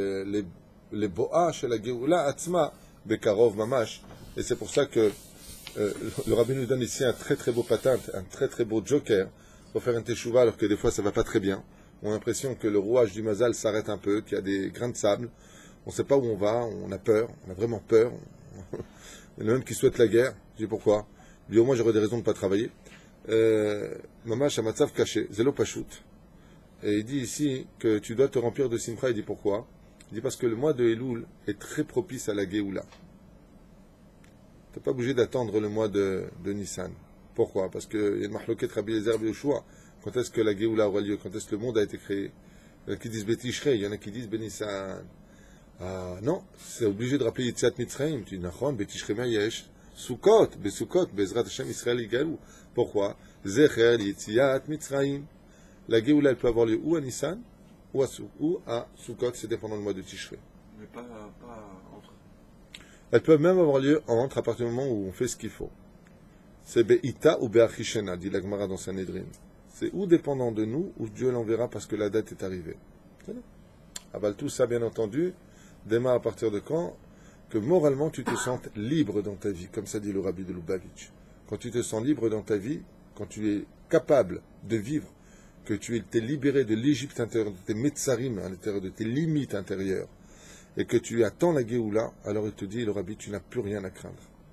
A: Leboa Shel HaGeoula Atzma Bekarov Mamash. Et c'est pour ça que euh, le rabbin nous donne ici un très très beau patin, un très très beau joker pour faire un teshuva alors que des fois ça va pas très bien. On a l'impression que le rouage du mazal s'arrête un peu, qu'il y a des grains de sable. On ne sait pas où on va, on a peur, on a vraiment peur. Il y en a même qui souhaitent la guerre. Je dis pourquoi? Il dit au moins j'aurais des raisons de ne pas travailler. Mamash Amatsav caché, Zelo Pachout. Et il dit ici que tu dois te remplir de simcha. Il dit pourquoi? Il dit parce que le mois de Elul est très propice à la Géoula. Tu n'es pas obligé d'attendre le mois de, de Nissan. Pourquoi? Parce qu'il y a une mahloket Rabbi Eliezer et Yoshua. Quand est-ce que la Géoula aura lieu? Quand est-ce que le monde a été créé? Il y en a qui disent Betishrei, il y en a qui disent Benissan. Ah non, c'est obligé de rappeler Yetziat Mitzrayim. Tu dis Nachon, Betishrei Mayesh, Sukkot, Besukot, Bezrat Hashem Israël Yigalou. Pourquoi? Zecher Yetziat Mitzrayim. La Géoula, elle peut avoir lieu ou à Nissan, ou à, ou à Sukkot, c'est dépendant du mois de Tishrei.
C: Mais pas, pas entre.
A: Elles peuvent même avoir lieu entre à partir du moment où on fait ce qu'il faut. C'est Be'ita ou Be'achishena, dit la Gemara dans Sanhedrin. C'est ou dépendant de nous, ou Dieu l'enverra parce que la date est arrivée. Aval tout ça, bien entendu, démarre à partir de quand? Que moralement tu te sentes libre dans ta vie, comme ça dit le Rabbi de Lubavitch. Quand tu te sens libre dans ta vie, quand tu es capable de vivre, que tu t'es libéré de l'Égypte intérieure, de tes metzarim à l'intérieur, de tes limites intérieures, et que tu attends la Géoula, alors il te dit, le Rabbi, tu n'as plus rien à craindre.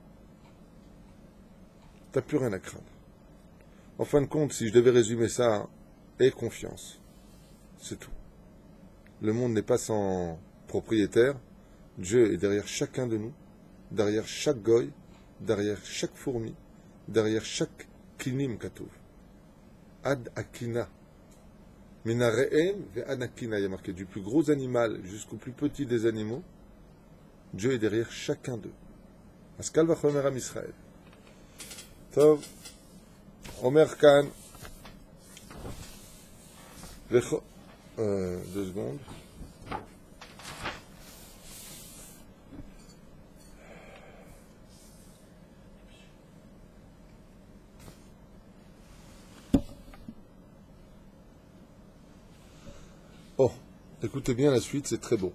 A: Tu n'as plus rien à craindre. En fin de compte, si je devais résumer ça, aie confiance. C'est tout. Le monde n'est pas sans propriétaire. Dieu est derrière chacun de nous, derrière chaque goy, derrière chaque fourmi, derrière chaque kinim katouv. Ad akina. Minare'em ve ad akina, il y a marqué du plus gros animal jusqu'au plus petit des animaux. Dieu est derrière chacun d'eux. Askal vachomer am Israël. Tov. Omer Khan. Euh, deux secondes. Oh, écoutez bien la suite, c'est très beau.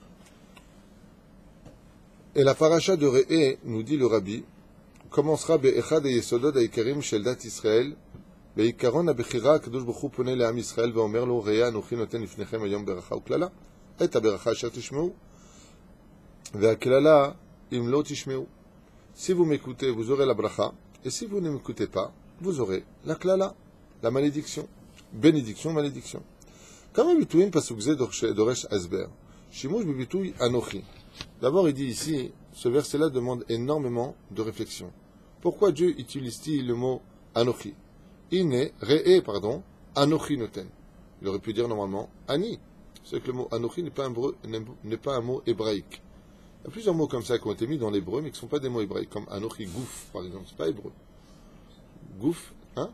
A: Et la paracha de Re'e, nous dit le Rabbi, commencera be'echad yesodot ha'ikarim shel dat Israël, be'ikaron ha'bechira ha'kadosh baruch hu pone le'am Israël ve'omer lo Re'e anochi noten lifnechem hayom beracha u'klala, et ha'beracha asher tishmeu, ve'aklala im lo tishmeu. Si vous m'écoutez, vous aurez la bracha, et si vous ne m'écoutez pas, vous aurez la klala, la malédiction. Bénédiction, malédiction. Comme habitué, pasuk ze doresh asber. Shimush bibitui anochi. D'abord, il dit ici, ce verset-là demande énormément de réflexion. Pourquoi Dieu utilise-t-il le mot anochi? Ine, re'e, pardon, anochi noten. Il aurait pu dire normalement ani. C'est que le mot anochi n'est pas un, breu, n'est pas un mot hébraïque. Il y a plusieurs mots comme ça qui ont été mis dans l'hébreu, mais qui ne sont pas des mots hébraïques, comme anochi gouf, par exemple. C'est pas hébreu. Gouf, hein?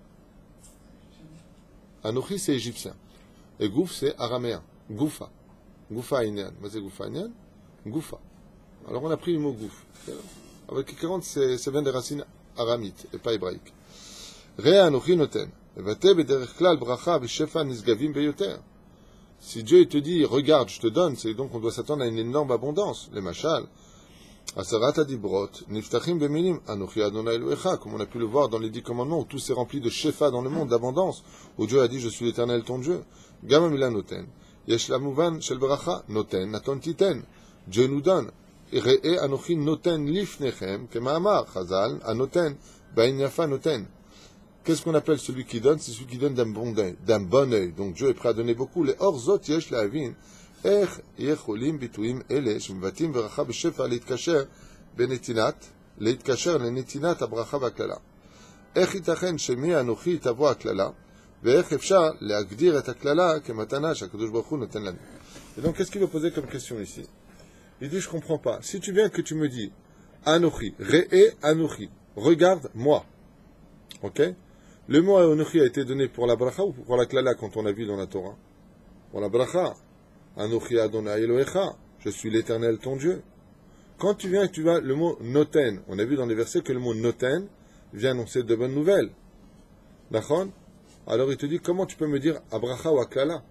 A: Anochi, c'est égyptien. Et gouf, c'est araméen. Goufa. Goufa inyan. Mais c'est goufa inyan? Goufa. Alors on a pris le mot gouf. Avec quarante, ça vient des racines aramites et pas hébraïques. Rea anochi noten. Vate bederech klal bracha v'shefa nisgavim beyoter. Si Dieu te dit, regarde, je te donne, c'est donc on doit s'attendre à une énorme abondance. Les machal. Asarat adibrot. Niftachim beminim. Anochi Adonai Elohecha. Comme on a pu le voir dans les dix commandements où tout s'est rempli de shefa dans le monde, d'abondance. Où Dieu a dit, je suis l'Éternel ton Dieu. Gama mila noten. Yesh la mouvan shel bracha. Noten. Naton titen. Dieu nous donne. Re'e anochi noten lifnechem. Kema'amar. Chazal. Anoten. Ba'in yafa noten. Qu'est-ce qu'on appelle celui qui donne? C'est celui qui donne d'un bon œil. D'un bon œil. Donc Dieu est prêt à donner beaucoup. Les orzot yesh la avin. איך יכולים ביטויים אלה שמבטאים ברכה בשפע להתקשר בנתינת, להתקשר לנתינת הברכה והכללה. איך ייתכן שמי אנוכי תבוא הכללה, ואיך אפשר להגדיר את הכללה כמתנה שהקדוש ברוך הוא נותן לנו. Et donc, qu'est-ce qu'il va poser comme question ici? Il dit, je comprends pas. Si tu viens que tu me dis, Anochi, Re'e Anochi, regarde moi. Ok? Le mot Anochi a été donné pour la bracha ou pour la klala quand on a vu dans la Torah? Pour la bracha. Anochi Adonai Elohecha, je suis l'Éternel ton Dieu. Quand tu viens, tu vas le mot noten. On a vu dans les versets que le mot noten vient annoncer de bonnes nouvelles. D'accord? Alors il te dit, comment tu peux me dire abracha ou aklala?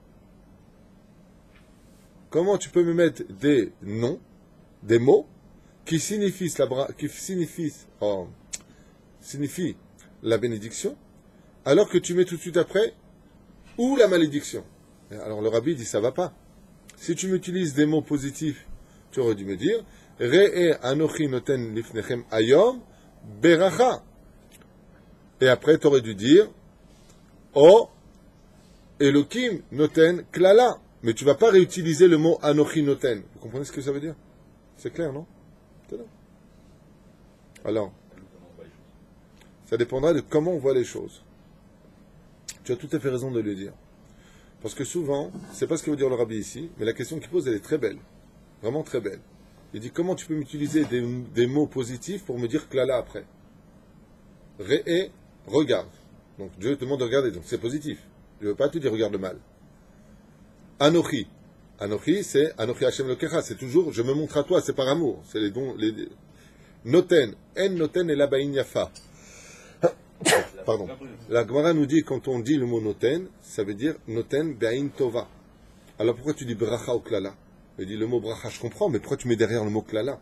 A: Comment tu peux me mettre des noms, des mots qui signifient la bra... qui signifient, oh, signifie la bénédiction, alors que tu mets tout de suite après ou la malédiction. Alors le rabbi dit ça va pas. Si tu m'utilises des mots positifs, tu aurais dû me dire Re'e anochi noten lifnechem ayom beracha. Et après tu aurais dû dire O Elokim noten klala. Mais tu ne vas pas réutiliser le mot anochi noten. Vous comprenez ce que ça veut dire? C'est clair, non? C'est là. Alors, ça dépendra de comment on voit les choses. Tu as tout à fait raison de le dire. Parce que souvent, c'est pas ce que veut dire le rabbi ici, mais la question qu'il pose, elle est très belle. Vraiment très belle. Il dit, comment tu peux m'utiliser des, des mots positifs pour me dire klala après? Ré, regarde. Donc Dieu te demande de regarder, donc c'est positif. Je ne veux pas te dire regarde le mal. Anochi. Anochi, c'est Anochi Hashem Lokecha. C'est toujours je me montre à toi, c'est par amour. C'est les dons. Les... Noten. En noten et labaïn yafa. Pardon. La Gemara nous dit, quand on dit le mot noten, ça veut dire noten be'ain tova. Alors pourquoi tu dis bracha ou klala? Il dit le mot bracha, je comprends, mais pourquoi tu mets derrière le mot klala?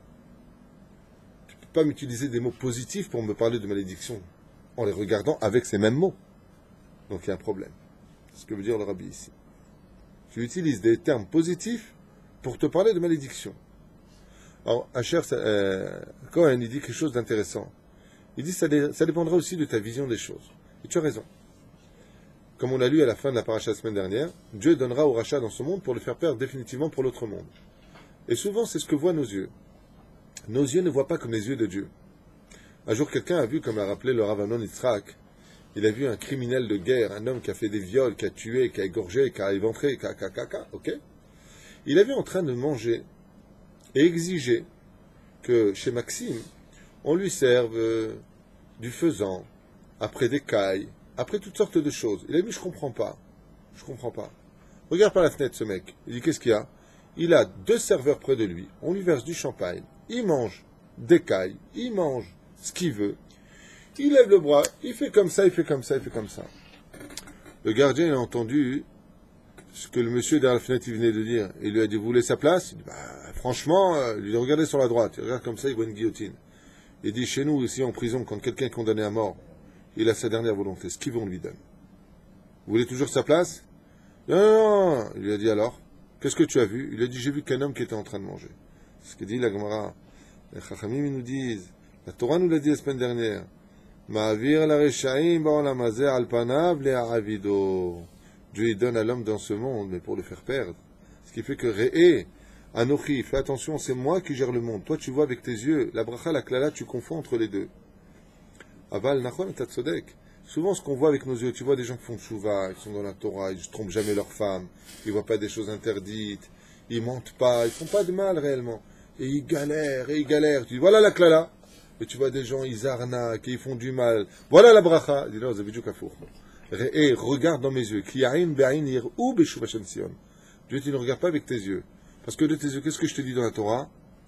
A: Tu ne peux pas m'utiliser des mots positifs pour me parler de malédiction en les regardant avec ces mêmes mots. Donc il y a un problème. C'est ce que veut dire le rabbi ici. Tu utilises des termes positifs pour te parler de malédiction. Alors, Asher euh, Cohen, il dit quelque chose d'intéressant. Il dit que ça, dé, ça dépendra aussi de ta vision des choses. Et tu as raison. Comme on l'a lu à la fin de la paracha la semaine dernière, Dieu donnera au rachat dans ce monde pour le faire perdre définitivement pour l'autre monde. Et souvent, c'est ce que voient nos yeux. Nos yeux ne voient pas comme les yeux de Dieu. Un jour, quelqu'un a vu, comme l'a rappelé le Rav Amnon Yitzhak, il a vu un criminel de guerre, un homme qui a fait des viols, qui a tué, qui a égorgé, qui a éventré, qui a, qui a, qui a, qui a, ok? Il a vu en train de manger et exiger que chez Maxime, on lui serve euh, du faisan, après des cailles, après toutes sortes de choses. Il a dit, je comprends pas, je comprends pas. Regarde par la fenêtre ce mec. Il dit, qu'est-ce qu'il y a? Il a deux serveurs près de lui, on lui verse du champagne, il mange des cailles, il mange ce qu'il veut. Il lève le bras, il fait comme ça, il fait comme ça, il fait comme ça. Le gardien a entendu ce que le monsieur derrière la fenêtre il venait de dire. Il lui a dit, vous voulez sa place? Il dit, bah, franchement, euh, il dit, regardez sur la droite. Il regarde comme ça, il voit une guillotine. Il dit, chez nous, ici en prison, quand quelqu'un est condamné à mort, il a sa dernière volonté. Ce qu'il veut, on lui donne. Vous voulez toujours sa place? Non, non, non. Il lui a dit, alors, qu'est-ce que tu as vu? Il lui a dit, j'ai vu qu'un homme qui était en train de manger. C'est ce que dit la Gemara. Les Chachamim nous disent, la Torah nous l'a dit la semaine dernière. Ma'avir la reshaim ba'olam hazeh al panav le'avido. Dieu il donne à l'homme dans ce monde, mais pour le faire perdre. Ce qui fait que Re'e, Anochi, fais attention, c'est moi qui gère le monde. Toi tu vois avec tes yeux, la bracha, la klala, tu confonds entre les deux. Aval nachon tatzodek. Souvent ce qu'on voit avec nos yeux, tu vois des gens qui font tchouva, qui sont dans la Torah, ils ne trompent jamais leurs femmes, ils ne voient pas des choses interdites, ils mentent pas, ils font pas de mal réellement. Et ils galèrent, et ils galèrent. Tu dis, voilà la klala. Et tu vois des gens, ils arnaquent, et ils font du mal. Voilà la bracha. Dis là, vous avez du kafour. Et regarde dans mes yeux. Dieu, tu ne regardes pas avec tes yeux. Parce que de tes yeux, qu'est-ce que je te dis dans la Torah?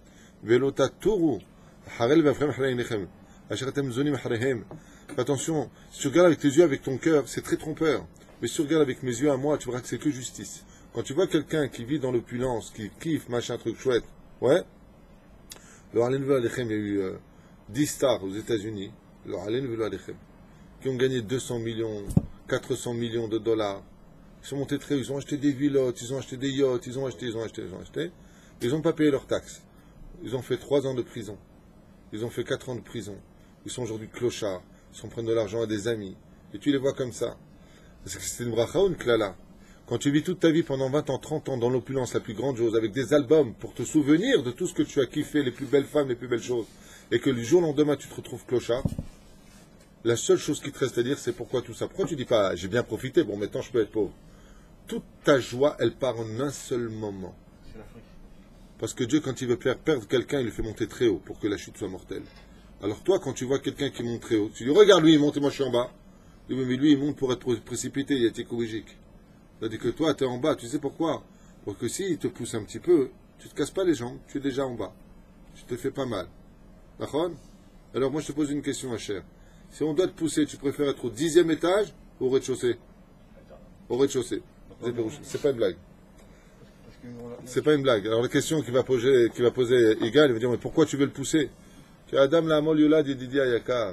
A: Attention, si tu regardes avec tes yeux, avec ton cœur, c'est très trompeur. Mais si tu regardes avec mes yeux à moi, tu verras que c'est que justice. Quand tu vois quelqu'un qui vit dans l'opulence, qui kiffe, machin, truc chouette, ouais. Le Halen Alechem, il y a eu euh, dix stars aux États-Unis, le Halen Alechem, qui ont gagné deux cents millions, quatre cents millions de dollars. Ils sont montés très haut, ils ont acheté des villottes, ils ont acheté des yachts, ils ont acheté, ils ont acheté, ils ont acheté. Ils n'ont pas payé leurs taxes. Ils ont fait trois ans de prison. Ils ont fait quatre ans de prison. Ils sont aujourd'hui clochards. Ils sont prennent de l'argent à des amis. Et tu les vois comme ça. Est-ce que c'est une bracha ou une klala? Quand tu vis toute ta vie pendant vingt ans, trente ans dans l'opulence la plus grande chose, avec des albums pour te souvenir de tout ce que tu as kiffé, les plus belles femmes, les plus belles choses, et que le jour au lendemain tu te retrouves clochard, la seule chose qui te reste à dire, c'est pourquoi tout ça. Pourquoi tu dis pas, j'ai bien profité, bon maintenant je peux être pauvre. Toute ta joie, elle part en un seul moment. Parce que Dieu, quand il veut faire perdre quelqu'un, il le fait monter très haut pour que la chute soit mortelle. Alors toi, quand tu vois quelqu'un qui monte très haut, tu dis, regarde lui, il monte et moi je suis en bas. Il dit, mais lui, il monte pour être précipité, il est écologique. C'est-à-dire que toi, tu es en bas, tu sais pourquoi? Parce que s'il te pousse un petit peu, tu ne te casses pas les jambes, tu es déjà en bas. Tu te fais pas mal. D'accord? Alors moi, je te pose une question, ma chère. Si on doit te pousser, tu préfères être au dixième étage ou au rez-de-chaussée? Au rez-de-chaussée. C'est pas une blague. C'est pas une blague. Alors la question qui va poser, qui va poser Igal, il va dire, mais pourquoi tu veux le pousser? Adam la mol yolad yedidi ayakar.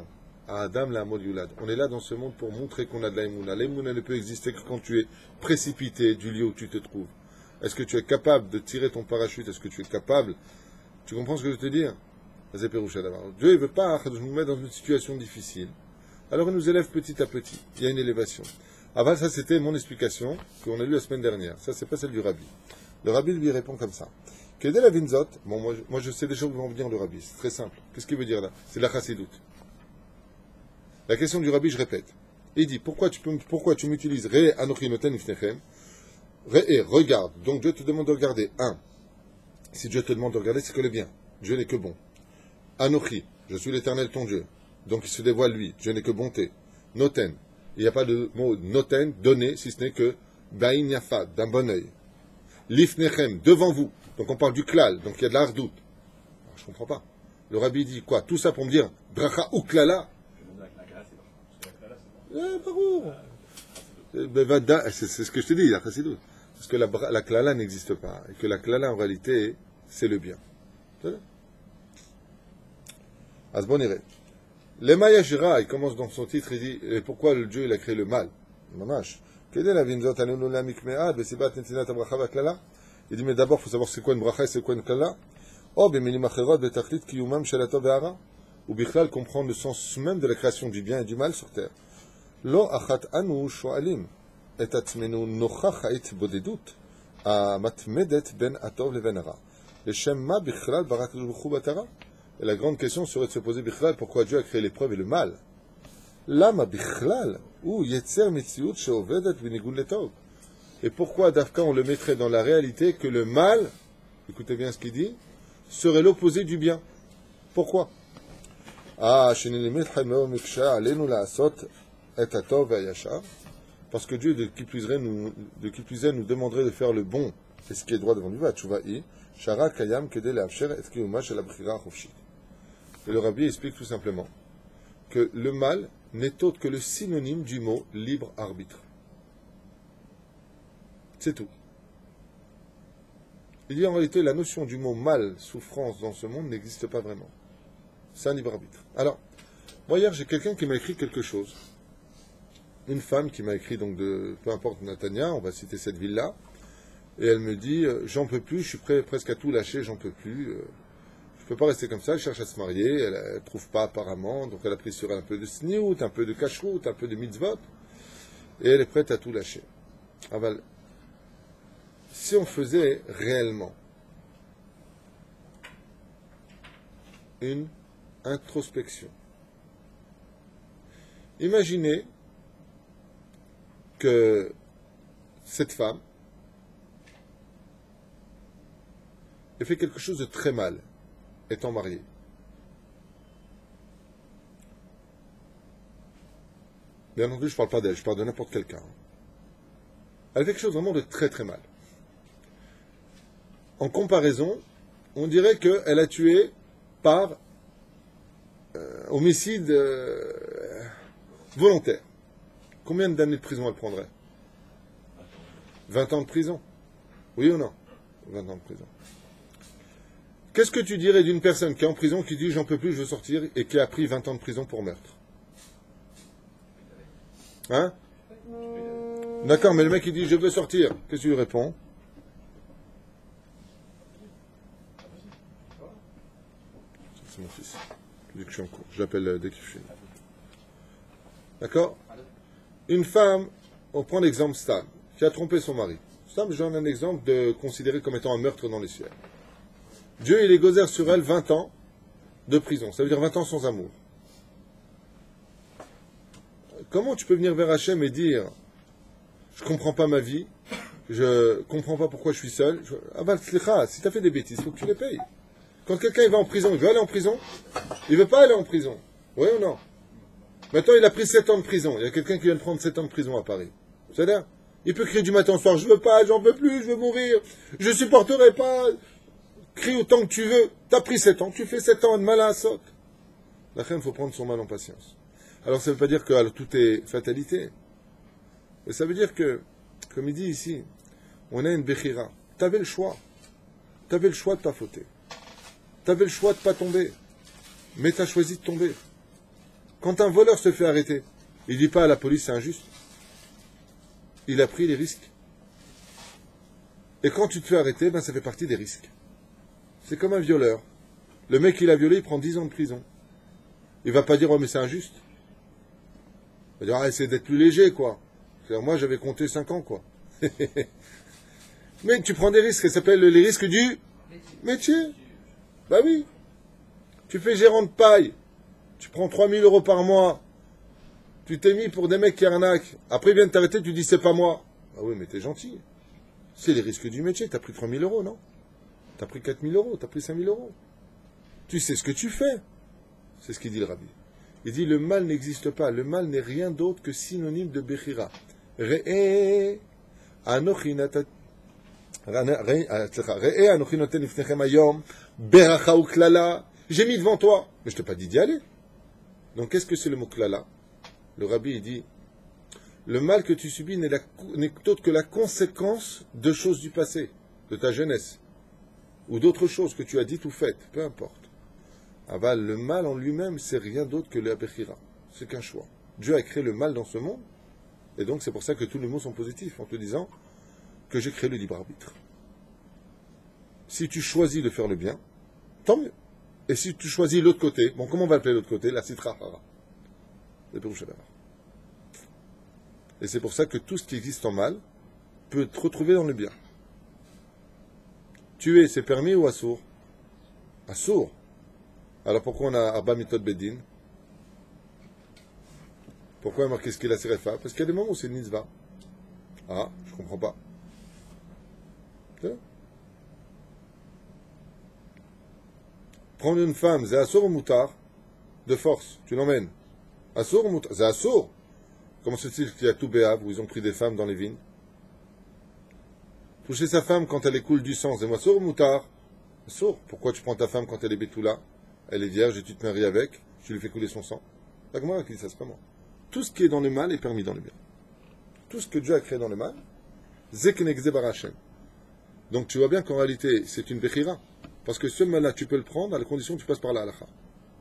A: à Adam la Amod Yulad. On est là dans ce monde pour montrer qu'on a de l'aïmouna. L'aïmouna ne peut exister que quand tu es précipité du lieu où tu te trouves. Est-ce que tu es capable de tirer ton parachute? Est-ce que tu es capable? Tu comprends ce que je veux te dire? Dieu ne veut pas nous mettre dans une situation difficile. Alors il nous élève petit à petit. Il y a une élévation. Avant, ça c'était mon explication qu'on a lue la semaine dernière. Ça, c'est pas celle du Rabbi. Le Rabbi lui répond comme ça. Kedel la vinzot, bon, moi, moi je sais déjà où va en venir le Rabbi. C'est très simple. Qu'est-ce qu'il veut dire là? C'est la chassidoute. La question du Rabbi, je répète. Il dit, pourquoi tu, peux, pourquoi tu m'utilises Re anochi noten ifnechem? Re et regarde. Donc Dieu te demande de regarder. Un. Si Dieu te demande de regarder, c'est que le bien. Dieu n'est que bon. Anochi, je suis l'Éternel ton Dieu. Donc il se dévoile lui. Dieu n'est que bonté. Noten. Il n'y a pas de mot noten, donner, si ce n'est que bain yafa, d'un bon œil. Lifnechem, devant vous. Donc on parle du klal, donc il y a de la hardout. Je ne comprends pas. Le Rabbi dit quoi? Tout ça pour me dire bracha ou klala? C'est ce que je te dis, la chassidoute. Parce que la, la klala n'existe pas. Et que la klala, en réalité, c'est le bien. Asbonire. Le Mayashira, il commence dans son titre, il dit pourquoi le Dieu il a créé le mal. Mamash. Il dit mais d'abord il faut savoir c'est quoi une bracha et c'est quoi une klala. Oh, ou bichlal comprendre le sens même de la création du bien et du mal sur terre. Lo achat anu shoalim et atmenu nochachait bodedut a matmedet ben atov le venera. Le shemma bichlal barak l'uchu batara. Et la grande question serait de se poser bichlal pourquoi Dieu a créé l'épreuve et le mal. Lama bichlal ou yetzer mitziut sheovedet benigun letov. Et pourquoi d'Afka on le mettrait dans la réalité que le mal, écoutez bien ce qu'il dit, serait l'opposé du bien. Pourquoi? Ah, parce que Dieu, de qui plus est, nous, de qui plus est, nous demanderait de faire le bon et ce qui est droit devant lui. Et le Rabbi explique tout simplement que le mal n'est autre que le synonyme du mot libre arbitre. C'est tout. Il dit en réalité la notion du mot mal, souffrance dans ce monde n'existe pas vraiment. C'est un libre arbitre. Alors, moi hier j'ai quelqu'un qui m'a écrit quelque chose. Une femme qui m'a écrit donc de, peu importe Natania, on va citer cette ville-là, et elle me dit euh, j'en peux plus, je suis prêt presque à tout lâcher, j'en peux plus, euh, je peux pas rester comme ça, elle cherche à se marier, elle ne trouve pas apparemment, donc elle a pris sur elle un peu de sniout, un peu de kashrut, un peu de mitzvot, et elle est prête à tout lâcher. Aval, si on faisait réellement une introspection, imaginez que cette femme ait fait quelque chose de très mal, étant mariée. Bien entendu, je ne parle pas d'elle, je parle de n'importe quel cas. Elle fait quelque chose vraiment de très très mal. En comparaison, on dirait qu'elle a tué par euh, homicide euh, volontaire. Combien d'années de prison elle prendrait? vingt ans de prison. Oui ou non? vingt ans de prison. Qu'est-ce que tu dirais d'une personne qui est en prison, qui dit j'en peux plus, je veux sortir, et qui a pris vingt ans de prison pour meurtre? Hein? D'accord, mais le mec il dit je veux sortir. Qu'est-ce que tu lui réponds? C'est mon fils. Dès que je suis en cours. Je l'appelle dès que je suis. D'accord? Une femme, on prend l'exemple Stam, qui a trompé son mari. Stam, je donne un exemple de considéré comme étant un meurtre dans les cieux. Dieu, il est gozère sur elle vingt ans de prison. Ça veut dire vingt ans sans amour. Comment tu peux venir vers Hachem et dire je comprends pas ma vie, je comprends pas pourquoi je suis seul. Je... Ah bah, si tu as fait des bêtises, il faut que tu les payes. Quand quelqu'un il va en prison, il veut aller en prison, il veut pas aller en prison. Oui ou non? Maintenant, il a pris sept ans de prison. Il y a quelqu'un qui vient de prendre sept ans de prison à Paris. C'est-à-dire, il peut crier du matin au soir, je veux pas, j'en veux plus, je veux mourir, je supporterai pas. Crie autant que tu veux. Tu as pris sept ans, tu fais sept ans de mal à saute. La reine, il faut prendre son mal en patience. Alors, ça ne veut pas dire que alors, tout est fatalité. Mais ça veut dire que, comme il dit ici, on a une bechira. Tu avais le choix. Tu avais le choix de ne pas fauter. Tu avais le choix de ne pas tomber. Mais tu as choisi de tomber. Quand un voleur se fait arrêter, il ne dit pas à la police c'est injuste. Il a pris les risques. Et quand tu te fais arrêter, ben ça fait partie des risques. C'est comme un violeur. Le mec qui l'a violé, il prend dix ans de prison. Il va pas dire, oh mais c'est injuste. Il va dire, ah, essaie d'être plus léger, quoi. C'est-à-dire, moi, j'avais compté cinq ans, quoi. Mais tu prends des risques, ça s'appelle les risques du métier. Bah oui. Tu fais gérant de paille. Tu prends trois mille euros par mois. Tu t'es mis pour des mecs qui arnaquent. Après, ils viennent t'arrêter, tu dis, c'est pas moi. Ah oui, mais t'es gentil. C'est les risques du métier. T'as pris trois mille euros, non? T'as pris quatre mille euros, t'as pris cinq mille euros. Tu sais ce que tu fais. C'est ce qu'il dit le rabbi. Il dit, le mal n'existe pas. Le mal n'est rien d'autre que synonyme de Bechira. Re'e anochi natat j'ai mis devant toi, mais je t'ai pas dit d'y aller. Donc qu'est-ce que c'est le mot klala? Le rabbi il dit, le mal que tu subis n'est autre que la conséquence de choses du passé, de ta jeunesse, ou d'autres choses que tu as dites ou faites, peu importe. Aval, le mal en lui-même, c'est rien d'autre que le bechira. C'est qu'un choix. Dieu a créé le mal dans ce monde, et donc c'est pour ça que tous les mots sont positifs, en te disant que j'ai créé le libre arbitre. Si tu choisis de faire le bien, tant mieux. Et si tu choisis l'autre côté, bon, comment on va appeler l'autre côté? La citra hara. Le Pérouche Adamar. Et c'est pour ça que tout ce qui existe en mal peut te retrouver dans le bien. Tuer, c'est permis ou assour? Assour. Alors pourquoi on a Abba Mitot Bedin? Pourquoi on a marqué ce qu'il a Serefa? Parce qu'il y a des moments où c'est Nizva. Ah, je comprends pas. Prendre une femme, c'est assour ou moutard? De force, tu l'emmènes. Assour ou moutard? C'est assour. Comment se fait-il qu'il y a tout Béav où ils ont pris des femmes dans les vignes? Toucher sa femme quand elle écoule du sang, c'est moi assour ou moutard? Assour. Pourquoi tu prends ta femme quand elle est bétoula? Elle est vierge et tu te maries avec, tu lui fais couler son sang. C'est moi qui dis ça, c'est pas moi. Tout ce qui est dans le mal est permis dans le bien. Tout ce que Dieu a créé dans le mal, Zeknegze Barachem. Donc tu vois bien qu'en réalité, c'est une Bechira. Parce que ce mal-là, tu peux le prendre à la condition que tu passes par la halakha.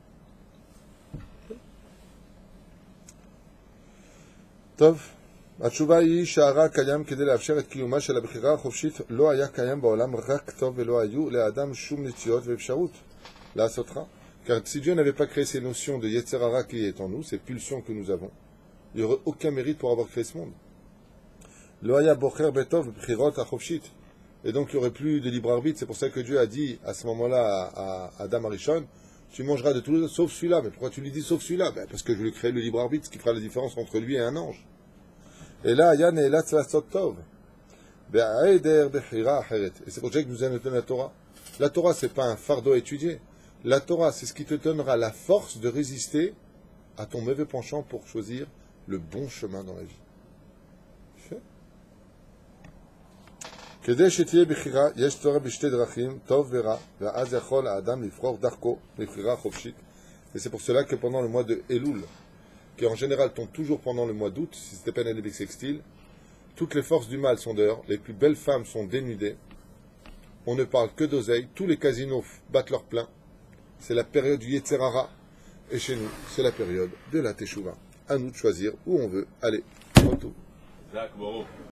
A: Tov. התשובה היא שהרע קיים כדי לאפשר את קיומה של הבחירה החופשית לא היה קיים בעולם רק טוב ולא היו לאדם שום נטיות ואפשרות לעשות רע. Car si Dieu n'avait pas créé ces notions de Yetzer Hara qui est en nous, ces pulsions que nous avons, il n'y aurait aucun mérite pour avoir créé ce monde. Lo haya bocher betov bchirot achofshit. Et donc il n'y aurait plus de libre arbitre. C'est pour ça que Dieu a dit à ce moment-là à, à Adam Arishon, tu mangeras de tous les autres sauf celui-là. Mais pourquoi tu lui dis sauf celui-là? Ben, parce que je lui crée le libre arbitre, ce qui fera la différence entre lui et un ange. Et là, Yann est là, tov. Et c'est pour ça que nous avons donné la Torah. La Torah, ce n'est pas un fardeau à étudier. La Torah, c'est ce qui te donnera la force de résister à ton mauvais penchant pour choisir le bon chemin dans la vie. כדי שתהיה בחירה, יש תורה בשתי דרכים, טוב ורע, ואז יכול האדם לבחור דרכו, לבחירה חופשית. Et c'est pour cela que pendant le mois de Elul, qui en général tombe toujours pendant le mois d'août, si c'était pas une année sextile, toutes les forces du mal sont dehors, les plus belles femmes sont dénudées, on ne parle que d'oseille, tous les casinos battent leur plein, c'est la période du Yetzer Hara, et chez nous, c'est la période de la Teshuvah. À nous de choisir où on veut aller. Tout.